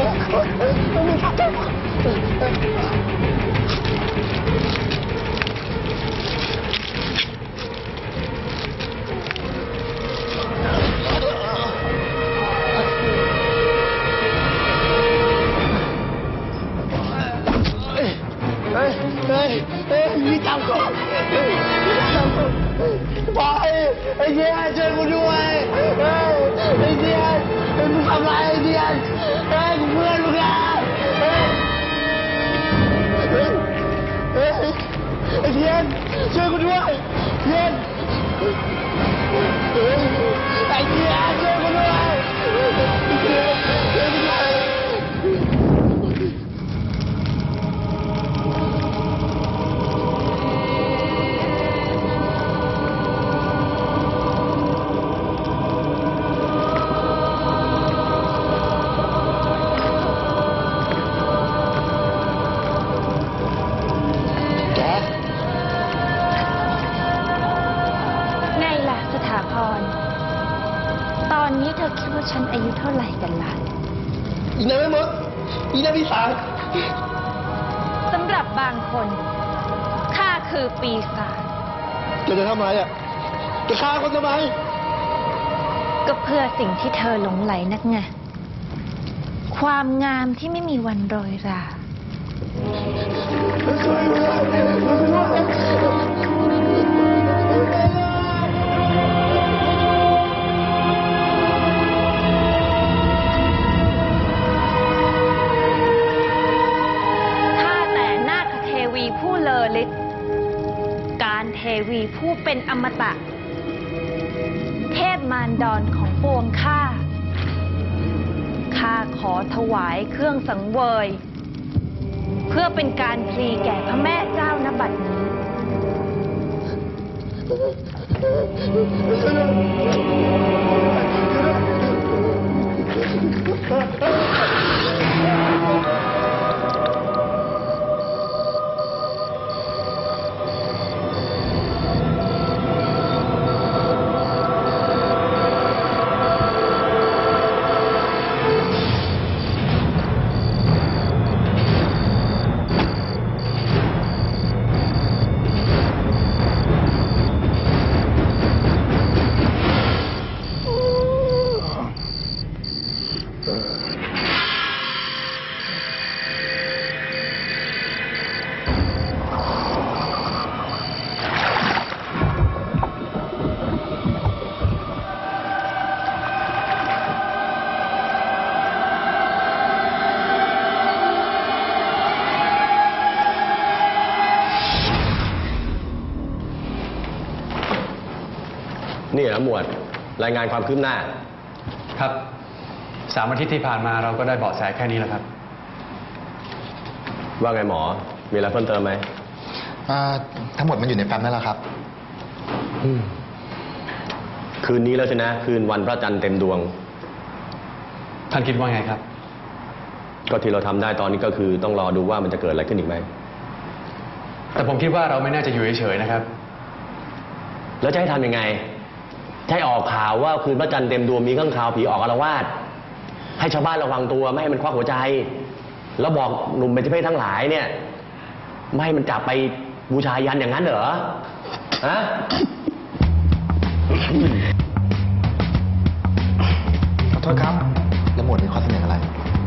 ยี่จับก่อนจับก่อนไปไอ้เดียนช่วยกูด้วยไอ้เดียนมึงทำไรไอ้เดียนไอ้กูเพื่อนมึงอะไอ้เดียนช่วยกูด้วยเดียนไอ้เดียนช่วยกูด้วยช่วยกูด้วยตอนนี้เธอคิดว่าฉันอายุเท่าไหร่กันล่ะอีนายไม่หมดอีนายปีศาจสำหรับบางคนข้าคือปีศาจแกจะทำอะไรอ่ะจะฆ่าคนทำไมก็เพื่อสิ่งที่เธอหลงไหลนักไงความงามที่ไม่มีวันโรยราผู้เลอฤทธิ์การเทวีผู้เป็นอมตะเทพมารดรของปวงข้าข้าขอถวายเครื่องสังเวยเพื่อเป็นการพลีแก่พระแม่เจ้าณบัดนี้นี่เหรอหมวดรายงานความคืบหน้าครับสามอาทิตย์ที่ผ่านมาเราก็ได้เบาะแสแค่นี้แหละครับว่าไงหมอมีอะไรเพิ่มเติมไหมทั้งหมดมันอยู่ในแฟ้มนั่นแหละครับคืนนี้แล้วใช่ไหมคืนวันพระจันทร์เต็มดวงท่านคิดว่าไงครับก็ที่เราทำได้ตอนนี้ก็คือต้องรอดูว่ามันจะเกิดอะไรขึ้นอีกไหมแต่ผมคิดว่าเราไม่น่าจะอยู่เฉยๆนะครับแล้วจะให้ทำยังไงจะให้ออกข่าวว่าคืนพระจันทร์เต็มดวงมีข้างคาวผีออกอาละวาดให้ชาวบ้านระวังตัวไม่ให้มันควักหัวใจ แล้วบอกหนุ่มเบญจเพศทั้งหลายเนี่ยไม่ให้มันจับไปบูชายันอย่างนั้นเหรอฮะขอโทษครับ แล้วหมวดมีข้อเสนออะไร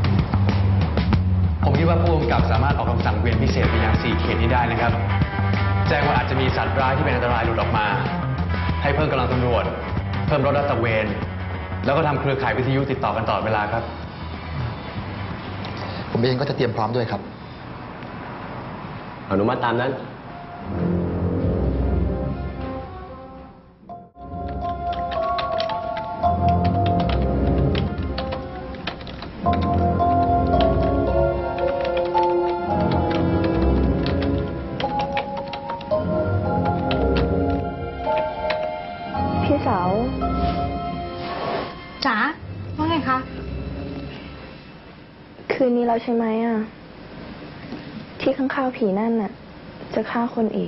ผมคิดว่าผู้กำกับสามารถออกคำสั่งเวียนพิเศษไปยังสี่เขตนี้ได้นะครับ แจ้งว่าอาจจะมีสัตว์ร้ายที่เป็นอันตรายหลุดออกมา ให้เพิ่มกำลังตำรวจ เพิ่มรถลาดตระเวน แล้วก็ทำเครือข่ายวิทยุติดต่อกันตลอดเวลาครับผมเองก็จะเตรียมพร้อมด้วยครับอนุมัติตามนั้นพี่สาวจ๋าว่าไงคะคืนนี้แล้วใช่ไหมอ่ะ ที่ข้างข้าวผีนั่นน่ะ จะฆ่าคนอีก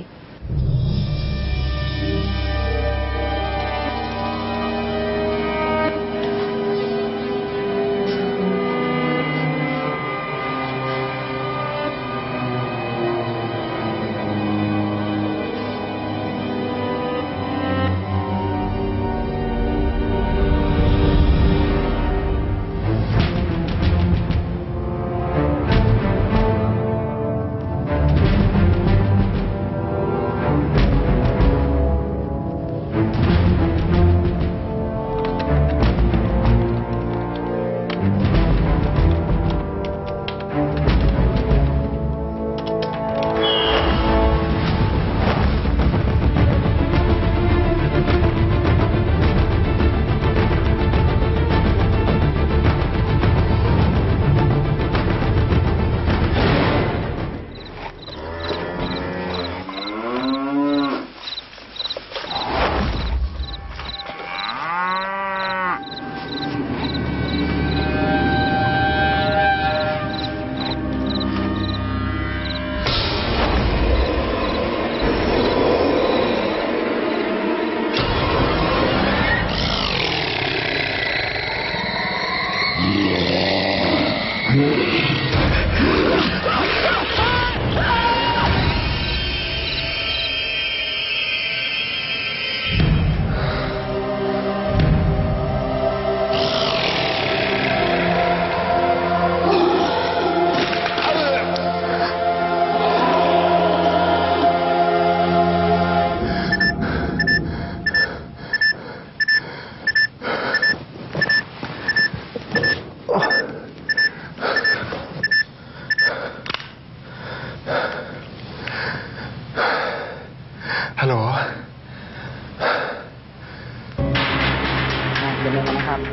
ฮัลโหลอย่ามุงกันนะครับ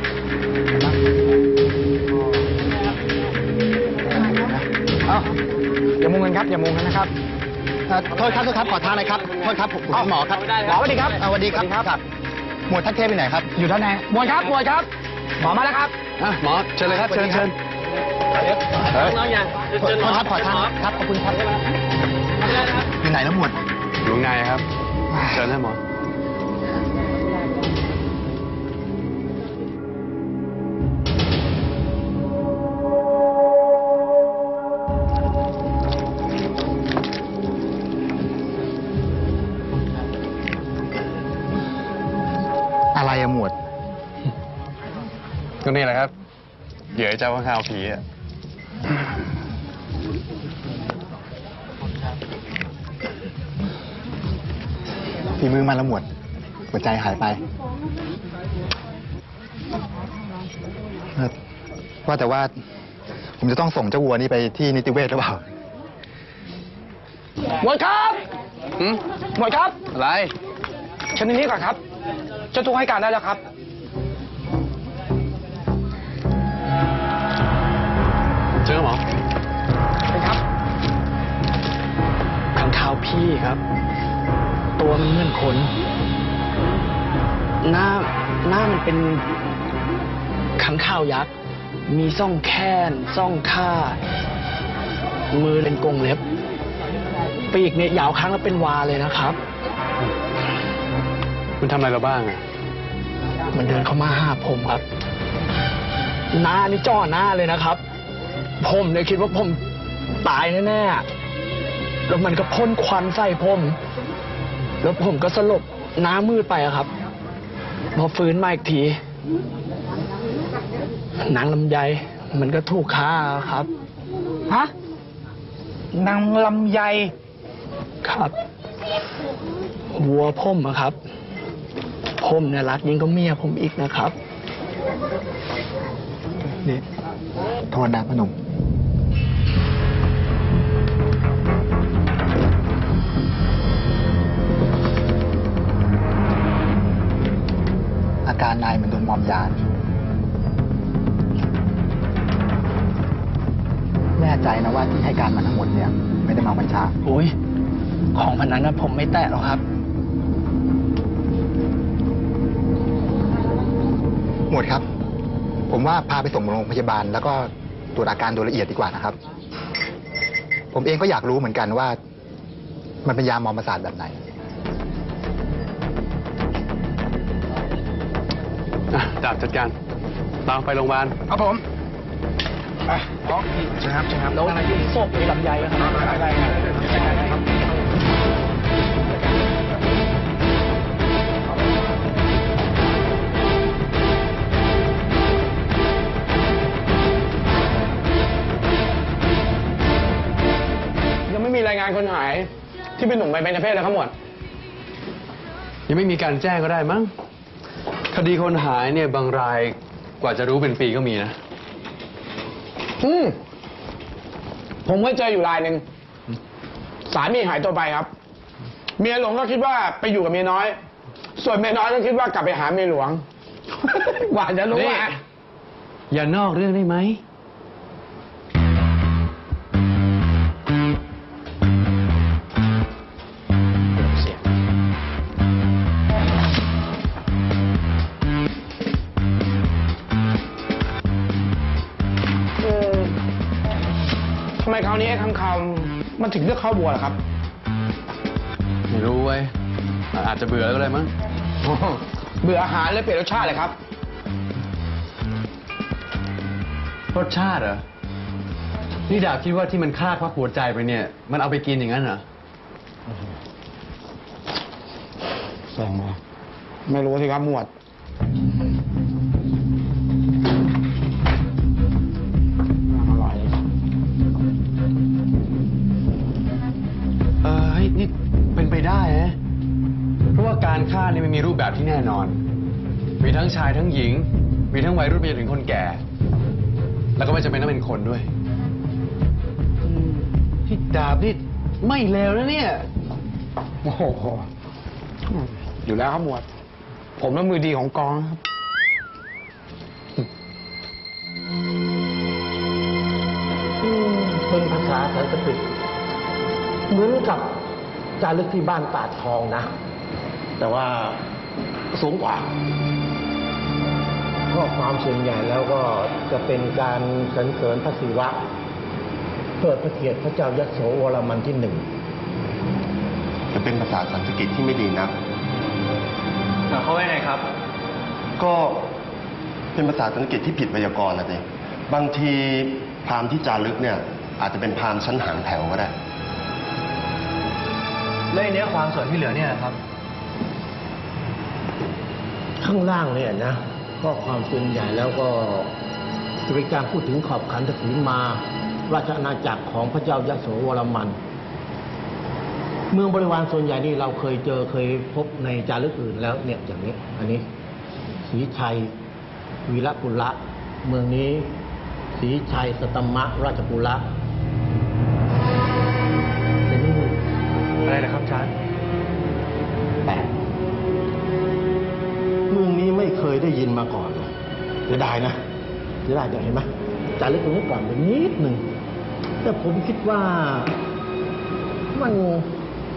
เอ้าอย่ามุงกันครับ อย่ามุงกันนะครับโทษครับโทษครับขอทางหน่อยครับ โทษครับผมผมหมอครับหมอสวัสดีครับสวัสดีครับครับ หมวดทัศเทพไปไหนครับอยู่ท่านไหนหมวดครับหมวดครับ หมอมาแล้วครับอ่ะหมอเชิญเลยครับ เชิญเชิญเฮ้ยโทษครับขอทางครับ ขอบคุณครับอยู่ไหนแล้วหมวดอยู่ข้างในครับ เชิญนะหมออะไรอะหมวดก็นี่แหละครับเหยื่อเจ้าข้างคาวผีอ่ะฝีมือมันละหมวด หัวใจหายไปเอ่อว่าแต่ว่า ผมจะต้องส่งเจ้าวัวนี้ไปที่นิติเวชหรือเปล่าหมวดครับหืมหมวดครับอะไรเชิญในนี้ก่อนครับเจ้าตัวให้การได้แล้วครับเจอหมอเป็นครับข้างคาวพี่ครับ ตัวมันเหมือนคน หน้าหน้ามันเป็นขังข้าวยักษ์ มีซ่องแค้นซ่องฆ่า มือเป็นกรงเล็บ ปีกเนี่ยยาวครั้งแล้วเป็นวาเลยนะครับมันทำอะไรเราบ้างอ่ะมันเดินเข้ามาหาผมครับ หน้านี่จ้อหน้าเลยนะครับ ผมเนี่ยคิดว่าผมตายแน่ๆ แล้วมันก็พ่นควันใส่ผม แล้วผมก็สลบหน้ามืดไปอะครับ พอฟื้นมาอีกทีนางลำไยมันก็ถูกฆ่าครับฮะ นางลำไยครับ วัวผมอะครับ ผมเนี่ยรักยิ่งก็เมียผมอีกนะครับนี่โทษนะพอหนุ่มอาการนายเหมือนโดนมอมยาแน่ใจนะว่าที่ให้การมาทั้งหมดเนี่ย ไม่ได้เมาบัญชาโอ้ยของพันนั้นนะผมไม่แตะหรอกครับหมวดครับ ผมว่าพาไปส่งโรงพยาบาล แล้วก็ตรวจอาการโดยละเอียดดีกว่านะครับ ผมเองก็อยากรู้เหมือนกันว่า มันเป็นยามอมประสาทแบบไหนอ่ะดาบจัดการตามไปโรงพยาบาลครับผมอ่ะน้องเชิญครับเชิญครับแล้วศพไอ้ลำไยอะครับได้ครับยังไม่มีรายงานคนหายที่เป็นหนุ่มใบเบญจเพศนะครับหมวดยังไม่มีการแจ้งก็ได้มั้งคดีคนหายเนี่ยบางรายกว่าจะรู้เป็นปีก็มีนะอืมผมก็เจออยู่รายหนึ่งสามีหายตัวไปครับ เมียหลวงก็คิดว่าไปอยู่กับเมียน้อย ส่วนเมียน้อยก็คิดว่ากลับไปหาเมียหลวง กว่าจะรู้นี่ว่าอย่านอกเรื่องได้ไหมทำไมคราวนี้ไอ้คำคำมันถึงเลือกข้าวบัวล่ะครับไม่รู้เว้ยอาจจะเบื่อแล้วก็ได้มั้งเบื่ออาหารเลยเปลี่ยนรสชาติเลยครับรสชาติเหรอ นี่ดาบคิดว่าที่มันฆ่าควักหัวใจไปเนี่ย มันเอาไปกินอย่างนั้นเหรอแสงมาไม่รู้สิครับหมวด อร่อยเออเฮ้ยนี่เป็นไปได้นะเพราะว่าการฆ่านี่มันมีรูปแบบที่แน่นอน มีทั้งชายทั้งหญิง มีทั้งวัยรุ่นไปจนถึงคนแก่ แล้วก็ไม่จำเป็นต้องเป็นคนด้วยที่ดาบนี่ไม่เลวนะเนี่ยโอ้โห อยู่แล้วครับหมวด ผมเป็นมือดีของกองครับเป็นภาษาสันสกฤตเหมือนกับจารึกที่บ้านตาดทองนะ แต่ว่าสูงกว่าข้อความส่วนใหญ่แล้วก็จะเป็นการสรรเสริญพระศิวะเพื่อพระเกียรติพระเจ้ายโสวรมันที่หนึ่งจะเป็นภาษาสันสกฤตที่ไม่ดีนักเขาว่าไงครับก็เป็นภาษาสันสกฤตที่ผิดไวยากรณ์นะสิบางทีพราหมณ์ที่จารึกเนี่ยอาจจะเป็นพราหมณ์ชั้นหางแถวก็ได้และเนื้อความส่วนที่เหลือเนี่ยครับข้างล่างเนี่ยนะข้อความส่วนใหญ่แล้วก็จะเป็นการพูดถึงขอบขันธสีมา ราชอาณาจักรของพระเจ้ายโสวรมัน เมืองบริวารส่วนใหญ่นี่เราเคยเจอเคยพบในจารึกอื่นแล้วเนี่ยอย่างนี้ อันนี้ศรีชัยวีรกุละเมืองนี้ศรีชัยสตมะราชกุละแต่นี่อะไรนะครับอาจารย์แปลกเมืองนี้ไม่เคยได้ยินมาก่อนเสียดายนะเสียดายอย่างเห็นไหมจารึกตรงนี้ก่อนไปนิดหนึ่งแต่ผมคิดว่ามัน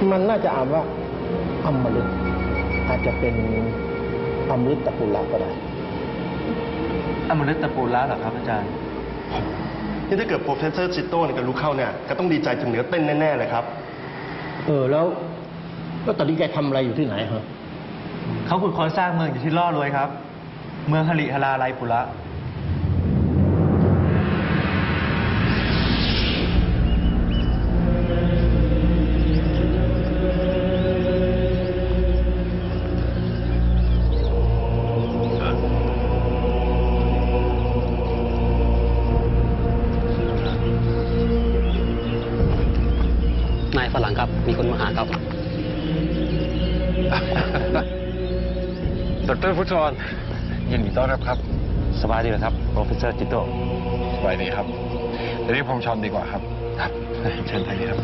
มันน่าจะอ่านว่าอมฤตอาจจะเป็นอมฤตปุระก็ได้อมฤตปูระเหรอครับอาจารย์นี่ถ้าเกิดโปรเฟสเซอร์จิโต้เนี่ยกับรู้เข้าเนี่ยก็ต้องดีใจจนเหนือเต้นแน่ๆเลยครับเออแล้วแล้วตอนนี้แกทำอะไรอยู่ที่ไหนฮะเขาขุดค้นสร้างเมืองอยู่ที่ล่อรวยครับ เมืองหริหราไลปุระนายฝรั่งครับ มีคนมาหาครับดรพุทธรยินดีต้อนรับครับสบายดีเหรอครับ โปรเฟสเซอร์จิโต้สบายดีครับเรียกผมชอนดีกว่าครับครับเชิญทางนี้ครับ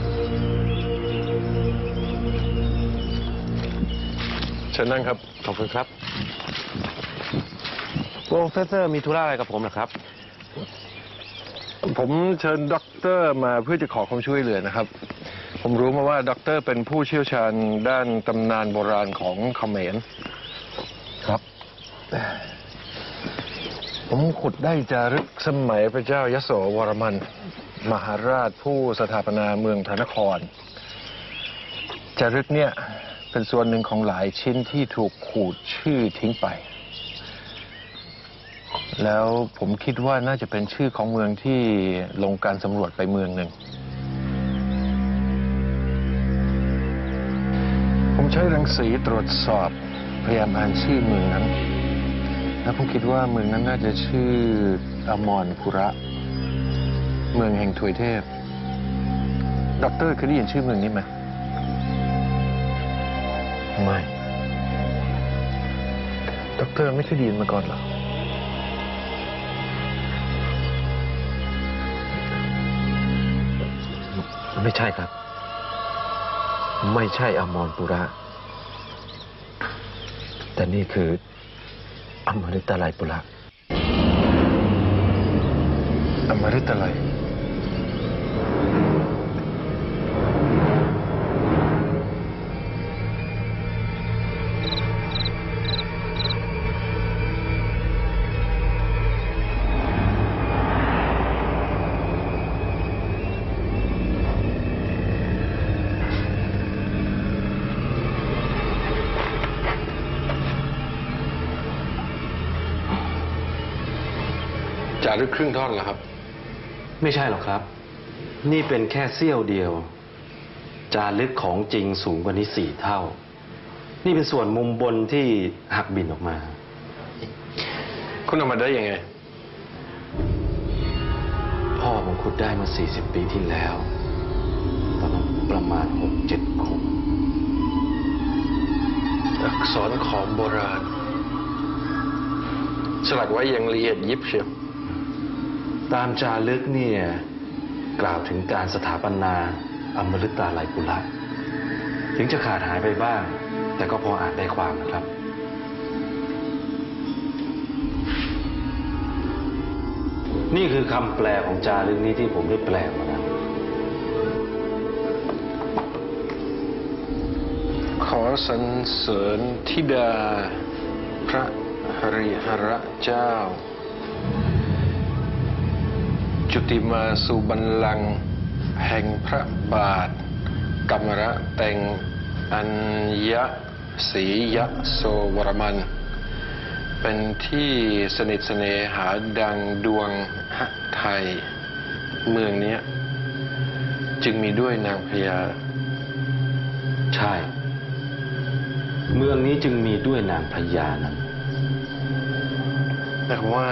เชิญนั่งครับขอบคุณครับ โปรเฟสเซอร์มีธุระอะไรกับผมนะครับผมเชิญด็อกเตอร์มาเพื่อจะขอความช่วยเหลือนะครับ ผมรู้มาว่าด็อกเตอร์เป็นผู้เชี่ยวชาญด้านตำนานโบราณของเขมรครับ ผมขุดได้จารึกสมัยพระเจ้ายโสวรมัน มหาราชผู้สถาปนาเมืองพระนคร จารึกเนี่ยเป็นส่วนหนึ่งของหลายชิ้นที่ถูกขูดชื่อทิ้งไป แล้วผมคิดว่าน่าจะเป็นชื่อของเมืองที่ลงการสำรวจไปเมืองหนึ่ง ผมใช้รังสีตรวจสอบพยายามอ่านชื่อเมืองนั้น แล้วผมคิดว่าเมืองนั้นน่าจะชื่ออมรปุระ เมืองแห่งทวยเทพด็อกเตอร์เคยได้ยินชื่อเมืองนี้ไหมไม่ด็อกเตอร์ไม่เคยได้ยินมาก่อนเหรอไม่ใช่ครับไม่ใช่อมรปุระแต่นี่คืออมฤตไลยปุระอมฤตไลยจารึกครึ่งท่อนเหรอครับไม่ใช่หรอกครับ นี่เป็นแค่เสี้ยวเดียว จารึกของจริงสูงกว่านี้สี่เท่า นี่เป็นส่วนมุมบนที่หักบินออกมาคุณเอามาได้ยังไงพ่อผมขุดได้มาสี่สิบปีที่แล้ว ตอนนั้นประมาณหกเจ็ดขวบอักษรขอมโบราณสลักไว้อย่างละเอียดยิบเชียวตามจารึกเนี่ยกล่าวถึงการสถาปนาอมฤตไลยปุระถึงจะขาดหายไปบ้าง แต่ก็พออ่านได้ความนะครับ นี่คือคำแปลของจารึกนี้ที่ผมได้แปลมานะขอสรรเสริญธิดาพระหริหรเจ้า จุติมาสู่บัลลังก์แห่งพระบาทกัมระเต็งอัญญศรียโสวรมัน เป็นที่สนิทเสน่หาดังดวงหไทย เมืองนี้จึงมีด้วยนางพญาใช่ เมืองนี้จึงมีด้วยนางพญานั้นแต่ว่า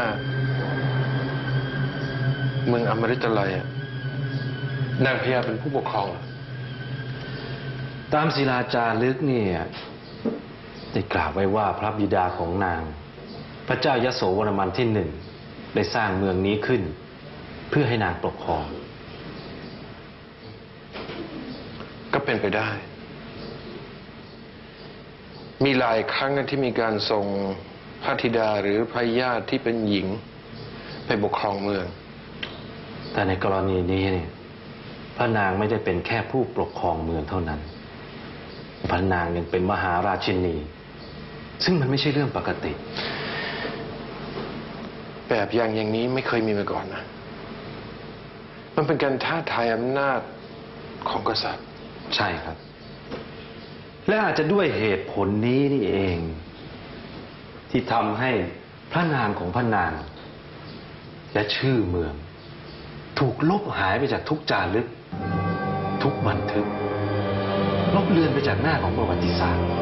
เมืองอมฤตไลยนางพญาเป็นผู้ปกครองตามศิลาจารึกเนี่ยได้กล่าวไว้ว่าพระบิดาของนาง พระเจ้ายโสวรมันที่หนึ่งได้สร้างเมืองนี้ขึ้น เพื่อให้นางปกครองก็เป็นไปได้ มีหลายครั้งที่มีการส่งพระธิดาหรือพระญาติที่เป็นหญิงไปปกครองเมืองแต่ในกรณีนี้เนี่ยพระนางไม่ได้เป็นแค่ผู้ปกครองเมืองเท่านั้นพระนางยังเป็นมหาราชินีซึ่งมันไม่ใช่เรื่องปกติแบบอย่างอย่างนี้ไม่เคยมีมาก่อนนะมันเป็นการท้าทายอำนาจของกษัตริย์ใช่ครับและอาจจะด้วยเหตุผลนี้นี่เองที่ทำให้พระนามของพระนางและชื่อเมืองถูกลบหายไปจากทุกจารึกทุกบันทึกลบเลือนไปจากหน้าของประวัติศาสตร์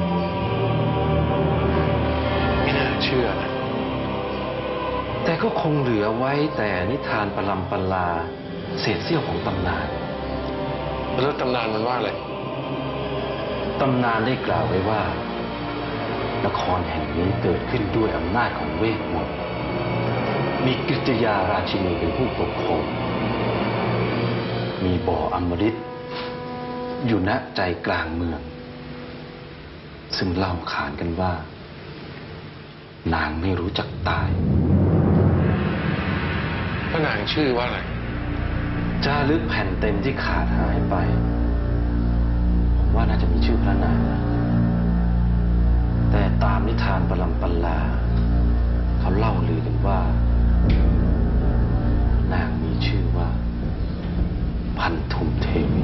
ไม่น่าเชื่อนะแต่ก็คงเหลือไว้แต่นิทานปรำปรา เศษเสี้ยวของตำนานแล้วตำนานมันว่าอะไรตำนานได้กล่าวไว้ว่านครแห่งนี้เกิดขึ้นด้วยอำนาจของเวทมนต์มีกฤษยาราชินีเป็นผู้ปกครองมีบ่ออมฤตอยู่ณใจกลางเมืองซึ่งเล่าขานกันว่านางไม่รู้จักตายพระนางชื่อว่าอะไรจารึกแผ่นเต็มที่ขาดหายไปผมว่าน่าจะมีชื่อพระนางนะแต่ตามนิทานปรำปราเขาเล่าลือกันว่านางมีชื่อว่าพันธุมเทวี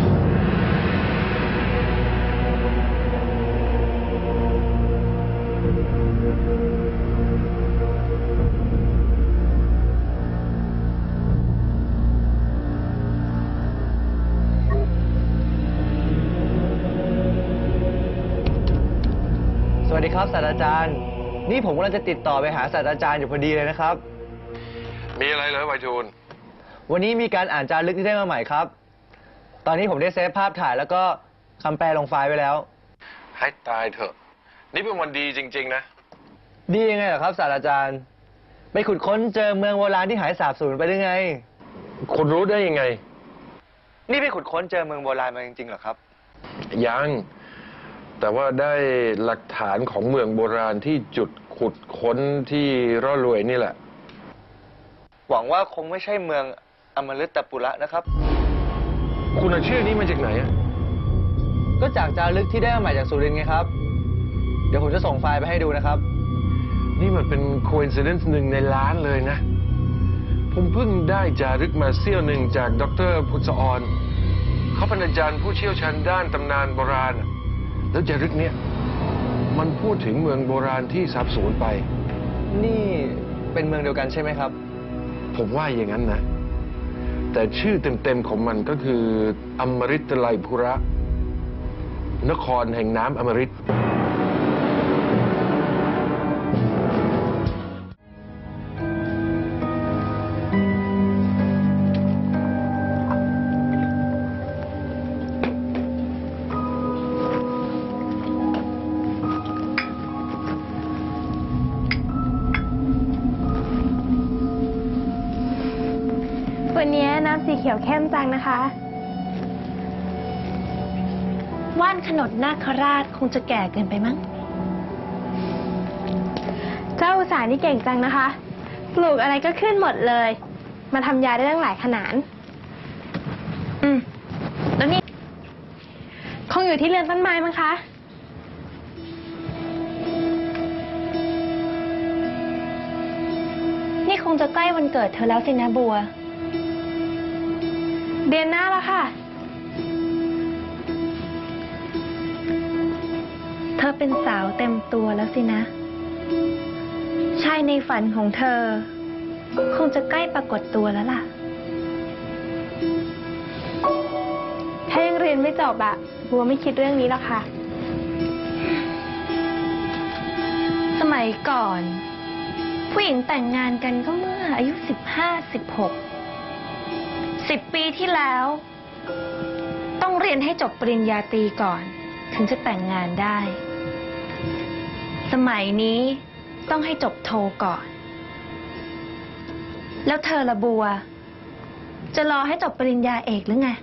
สวัสดีครับศาสตราจารย์นี่ผมกำลังจะติดต่อไปหาศาสตราจารย์อยู่พอดีเลยนะครับมีอะไรเหรอไวทูลวันนี้มีการอ่านจารึกที่ได้มาใหม่ครับตอนนี้ผมได้เซฟภาพถ่ายแล้วก็คำแปลลงไฟล์ไว้แล้วให้ตายเถอะนี่เป็นวันดีจริงๆนะดียังไงเหรอครับศาสตราจารย์ไปขุดค้นเจอเมืองโบราณที่หายสาบสูญไปได้ไงคุณรู้ได้ยังไงนี่ไปขุดค้นเจอเมืองโบราณมาจริงๆเหรอครับยังแต่ว่าได้หลักฐานของเมืองโบราณที่จุดขุดค้นที่ร่รวยนี่แหละหวังว่าคงไม่ใช่เมืองอมฤตปุระนะครับคุณเอาชื่อนี้มาจากไหนอ่ะก็จากจารึกที่ได้มาใหม่จากสุรินทร์ไงครับเดี๋ยวผมจะส่งไฟล์ไปให้ดูนะครับนี่มันเป็น coincidence หนึ่งในล้านเลยนะผมเพิ่งได้จารึกมาเสี้ยวหนึ่งจากดร.พุทธอรเขาเป็นอาจารย์ผู้เชี่ยวชาญด้านตำนานโบราณแล้วจารึกเนี้ยมันพูดถึงเมืองโบราณที่สาบสูญไปนี่เป็นเมืองเดียวกันใช่ไหมครับผมว่าอย่างนั้นนะแต่ชื่อเต็มๆของมันก็คืออมฤตไลยพุระนครแห่งน้ำอมฤตวันนี้น้ำสีเขียวเข้มจังนะคะว่านขนดนาคราชคงจะแก่เกินไปมั้งเจ้าอุสานี่เก่งจังนะคะปลูกอะไรก็ขึ้นหมดเลยมาทำยาได้ตั้งหลายขนาดอืมแล้วนี่คงอยู่ที่เรือนต้นไม้มั้งคะนี่คงจะใกล้วันเกิดเธอแล้วสินะบัวเดือนหน้าแล้วค่ะเธอเป็นสาวเต็มตัวแล้วสินะชายในฝันของเธอคงจะใกล้ปรากฏตัวแล้วล่ะถ้ายังเรียนไม่จบอะบัวไม่คิดเรื่องนี้หรอกค่ะสมัยก่อนผู้หญิงแต่งงานกันก็เมื่ออายุสิบห้าสิบหกสิบปีที่แล้วต้องเรียนให้จบปริญญาตรีก่อนถึงจะแต่งงานได้สมัยนี้ต้องให้จบโทก่อนแล้วเธอละบัวจะรอให้จบปริญญาเอกหรือไง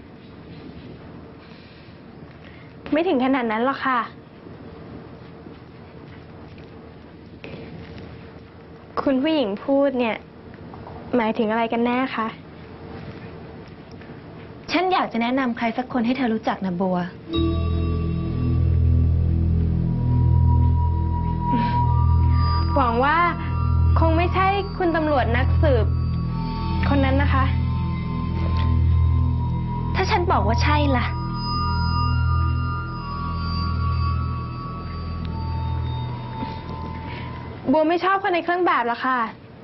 ไม่ถึงขนาดนั้นหรอกค่ะคุณผู้หญิงพูดเนี่ยหมายถึงอะไรกันแน่คะฉันอยากจะแนะนำใครสักคนให้เธอรู้จักนะบัวหวังว่าคงไม่ใช่คุณตำรวจนักสืบคนนั้นนะคะถ้าฉันบอกว่าใช่ล่ะบัวไม่ชอบคนในเครื่องแบบหรอกค่ะ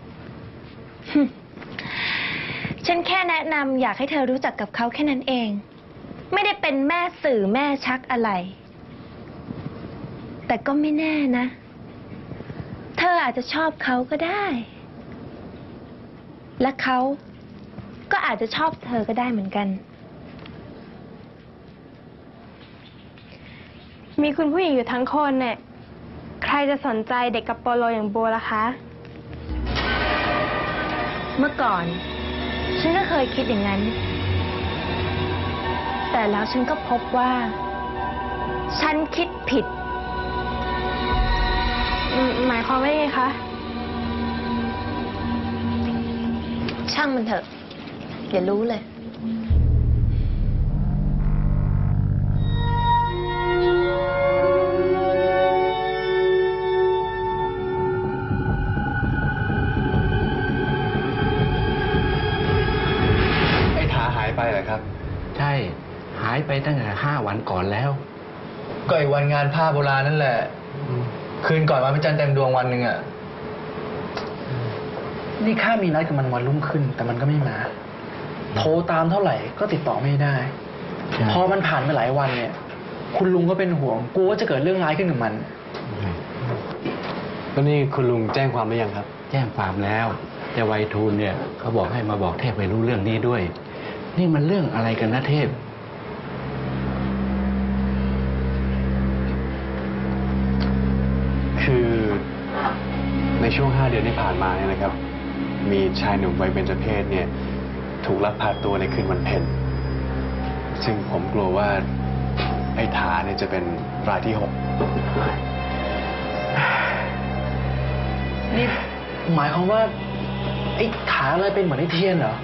ฉันแค่แนะนำอยากให้เธอรู้จักกับเขาแค่นั้นเอง ไม่ได้เป็นแม่สื่อแม่ชักอะไร แต่ก็ไม่แน่นะ เธออาจจะชอบเขาก็ได้ และเขาก็อาจจะชอบเธอก็ได้เหมือนกันมีคุณผู้หญิงอยู่ทั้งคนเนี่ยใครจะสนใจเด็กกับโปโลอย่างบัวล่ะคะเมื่อก่อน ฉันก็เคยคิดอย่างนั้น แต่แล้วฉันก็พบว่า ฉันคิดผิดหมายความว่าไงคะช่างมันเถอะ อย่ารู้เลยไอ้ถาหายไปเหรอครับใช่ หายไปตั้งแต่ห้าวันก่อนแล้วก็ไอ้วันงานผ้าโบราณนั่นแหละ คืนก่อนวันพระจันทร์เต็มดวงวันหนึ่งอ่ะ นี่ข้ามีนัดกับมันวันรุ่งขึ้น แต่มันก็ไม่มา โทรตามเท่าไหร่ก็ติดต่อไม่ได้ พอมันผ่านมาหลายวันเนี่ย คุณลุงก็เป็นห่วงกลัวว่าจะเกิดเรื่องร้ายขึ้นกับมันแล้วนี่คุณลุงแจ้งความหรือยังครับแจ้งความแล้ว แต่ไวทูลเนี่ยเขาบอกให้มาบอกเทพไปรู้เรื่องนี้ด้วย นี่มันเรื่องอะไรกันนะเทพคือในช่วงห้าเดือนที่ผ่านมาเนี่ยนะครับ มีชายหนุ่มวัยเบญจเพสเนี่ยถูกลักพาตัวในคืนวันเพ็ญซึ่งผมกลัวว่าไอ้ถาเนี่ยจะเป็นรายที่หกนี่หมายความว่าไอ้ขาอะไรเป็นเหมือนไอ้เทียนเหรอ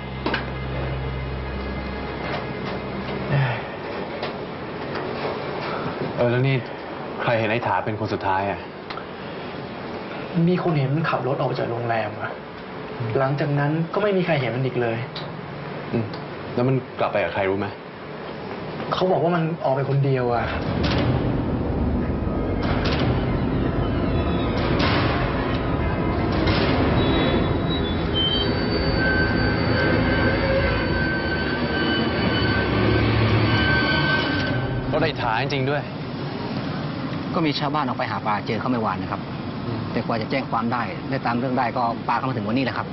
เออแล้วนี่ใครเห็นไอ้ถาเป็นคนสุดท้ายอ่ะมีคนเห็นมันขับรถออกจากโรงแรมอะหลังจากนั้นก็ไม่มีใครเห็นมันอีกเลยอืมแล้วมันกลับไปกับใครรู้ไหมเขาบอกว่ามันออกไปคนเดียวอะรถไอ้ถาจริงๆด้วยก็มีชาวบ้านออกไปหาปลาเจอเขาไม่วานนะครับ แต่กว่าจะแจ้งความได้ได้ตามเรื่องได้ก็ปลาเข้ามาถึงวันนี้แหละครับ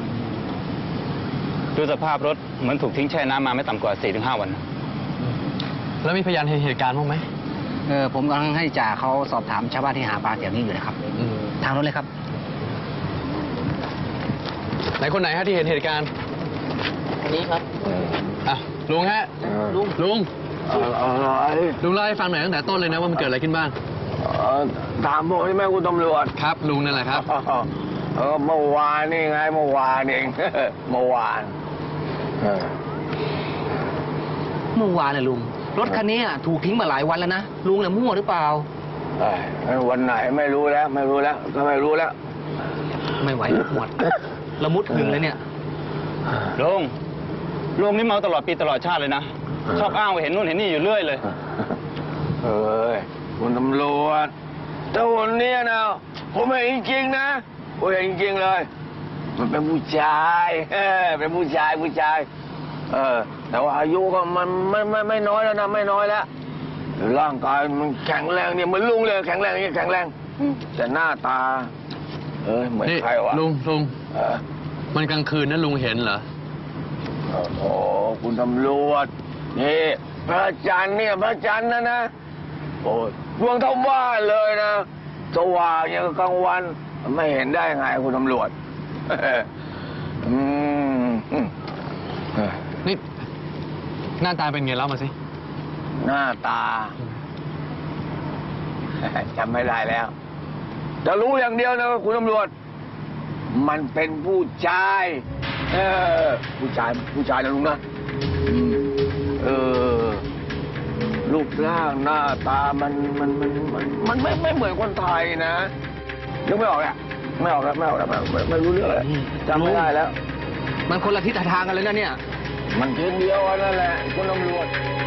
ดูสภาพรถเหมือนถูกทิ้งแช่น้ำมาไม่ต่ำกว่า สี่ถึงห้า วันแล้วมีพยานเห็นเหตุการณ์บ้างไหมเออผมกำลังให้จ่าเขาสอบถามชาวบ้านที่หาปลาแถวนี้อยู่นะครับทางรถเลยครับไหนคนไหนฮะที่เห็นเหตุการณ์คนนี้ครับอ่ะลุงฮะลุงลุงอะไรลุงเล่าให้ฟังหน่อยตั้งแต่ต้นเลยนะว่ามันเกิดอะไรขึ้นบ้างถามบอกที่แม่คุณตำรวจครับลุงนั่นแหละครับเออเมื่อวานนี่ไงเมื่อวานเอง เมื่อวานเมื่อวานน่ะลุงรถคันนี้อ่ะถูกทิ้งมาหลายวันแล้วนะลุงน่ะมั่วหรือเปล่าเอ้ยวันไหนไม่รู้แล้ว ไม่รู้แล้วก็ไม่รู้แล้วไม่ไหวหมดละมุดหึงเลยเนี่ยลุง ลุงนี่เมาตลอดปีตลอดชาติเลยนะ ชอบอ้างว่าเห็นนู่นเห็นนี่อยู่เรื่อยเลยเอ้ยคุณตำรวจแต่วันเนี้ยนะผมเห็นจริงๆนะผมเห็นจริงๆเลย มันเป็นผู้ชายเออเป็นผู้ชายผู้ชาย เออ แต่ว่าอายุก็มันไม่ไม่ไม่น้อยแล้วนะไม่น้อยแล้วร่างกายมันแข็งแรงเนี่ยเหมือนลุงเลยแข็งแรงเนี่ยแข็งแรงแต่หน้าตา เออเหมือนใครวะลุงลุงเออมันกลางคืนนะลุงเห็นเหรอโอ้โหคุณตำรวจนี่พระจันทร์เนี่ยพระจันทร์นะนะโอ้ยดวงเท่าบ้านเลยนะสว่างอย่างกลางวันไม่เห็นได้ไงคุณตำรวจ อืมนี่หน้าตาเป็นไงเล่ามาสิหน้าตา จำไม่ได้แล้วแต่รู้อย่างเดียวนะคุณตำรวจ มันเป็นผู้ชายเออผู้ชายผู้ชายนะลุงนะเออรูปร่างหน้าตามันมันมันมันมันไม่ไม่เหมือนคนไทยนะนึกไม่ออกเนี่ยไม่ออกแล้วไม่ออกแล้วไม่ไม่รู้เรื่องเลยจำไม่ได้แล้วมันคนละทิศทางกันเลยนะเนี่ยมันทีเดียวกันนั่นแหละคุณตำรวจ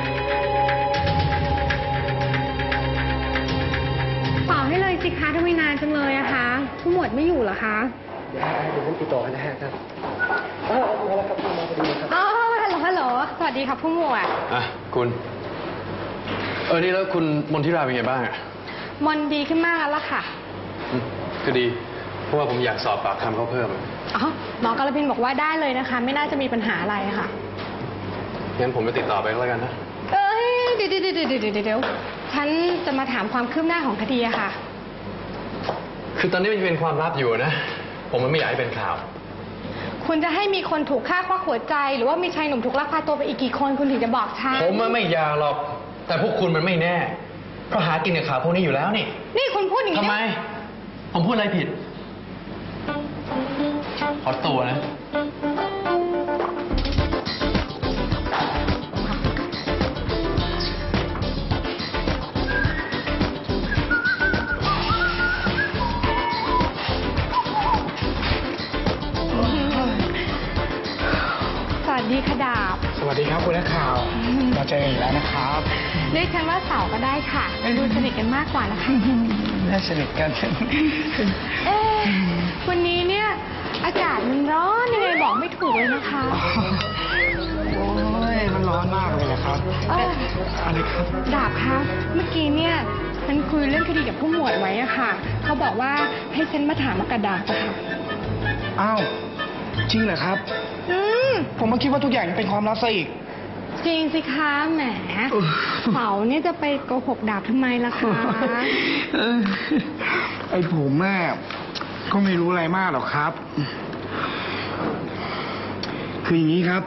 เปล่าให้เลยสิคะทำไมนานจังเลยอะคะผู้หมวดไม่อยู่เหรอคะเดี๋ยวผมติดต่อให้นะฮะครับเออเอาละครับคุณมาพอดีครับอ๋อฮัลโหลฮัลโหลสวัสดีครับผู้หมวดอ่ะคุณเออนี่แล้วคุณมนทิราเป็นไงบ้างอ่ะมนดีขึ้นมากแล้วล่ะค่ะอืมก็ดีเพราะว่าผมอยากสอบปากคำเขาเพิ่มอะอ๋อหมอกรพินบอกว่าได้เลยนะคะ ไม่น่าจะมีปัญหาอะไรค่ะงั้นผมไปติดต่อไปก็แล้วกันนะเอ้ยเดี๋ยวเดี๋ยวเดี๋ยวเดี๋ยวเดี๋ยวฉันจะมาถามความคืบหน้าของคดีอะค่ะคือตอนนี้มันเป็นความลับอยู่นะผมมันไม่อยากให้เป็นข่าวคุณจะให้มีคนถูกฆ่าควักหัวใจ หรือว่ามีชายหนุ่มถูกลักพาตัวไปอีกกี่คนคุณถึงจะบอกฉันผมมันไม่อยากหรอกแต่พวกคุณมันไม่แน่เพราะหากินกับข่าวพวกนี้อยู่แล้วนี่นี่คุณพูดอย่างนี้ทำไม ผมพูดอะไรผิดขอตัวนะสวัสดีค่ะดาบสวัสดีครับคุณนักข่าวมาเจอกันอีกแล้วนะครับเรียกฉันว่าเสาก็ได้ค่ะดูสนิทกันมากกว่านะคะน่าสนิทกันเอ๊ะวันนี้เนี่ยอากาศมันร้อนยังไงบอกไม่ถูกเลยนะคะโอ้ยมันร้อนมากเลยนะครับเอออะไรครับดาบคะเมื่อกี้เนี่ยฉันคุยเรื่องคดีกับผู้หมวดไว้อะค่ะเขาบอกว่าให้ฉันมาถามกับดาบอะค่ะอ้าวจริงเหรอครับอืมผมก็คิดว่าทุกอย่างเป็นความลับซะอีกจริงสิคะแหมเสาเนี่ยจะไปโกหกดาบทำไมล่ะคะเออไอ้ผมแม่ก็ไม่รู้อะไรมากหรอกครับ คืออย่างนี้ครับ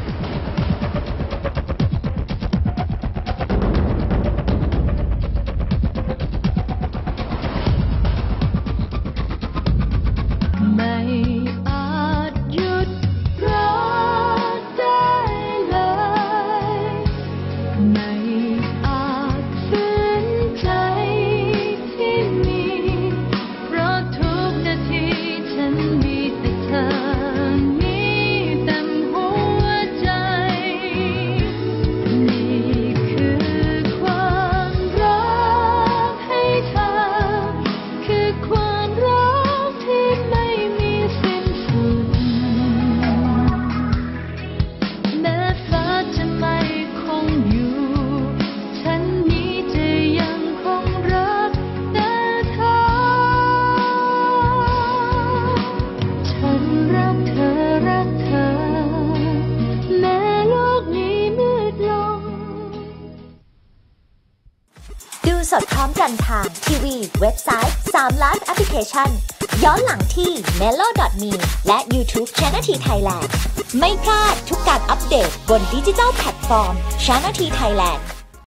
ไม่อาจหยุดรักได้เลย ไม่อาจฝืนใจที่มีเพราะทุกนาทีฉันมีแต่เธอมีเต็มหัวใจนี่คือความรักให้เธอคือความรักที่ไม่มีสิ้นสุดแม้ฟ้าจะไม่คงอยู่ฉันนี้จะยังคงรักแต่เธอฉันรักเธอรักเธอแม้โลกนี้มืดลงดูสดพร้อมกันทางทีวีเว็บไซต์สามล้านแอปพลิเคชันย้อนหลังที่ เมโล ดอท มี และ YouTube Channel T Thailand ไม่พลาดทุกการอัปเดตบนดิจิทัลแพลตฟอร์ม Channel T Thailand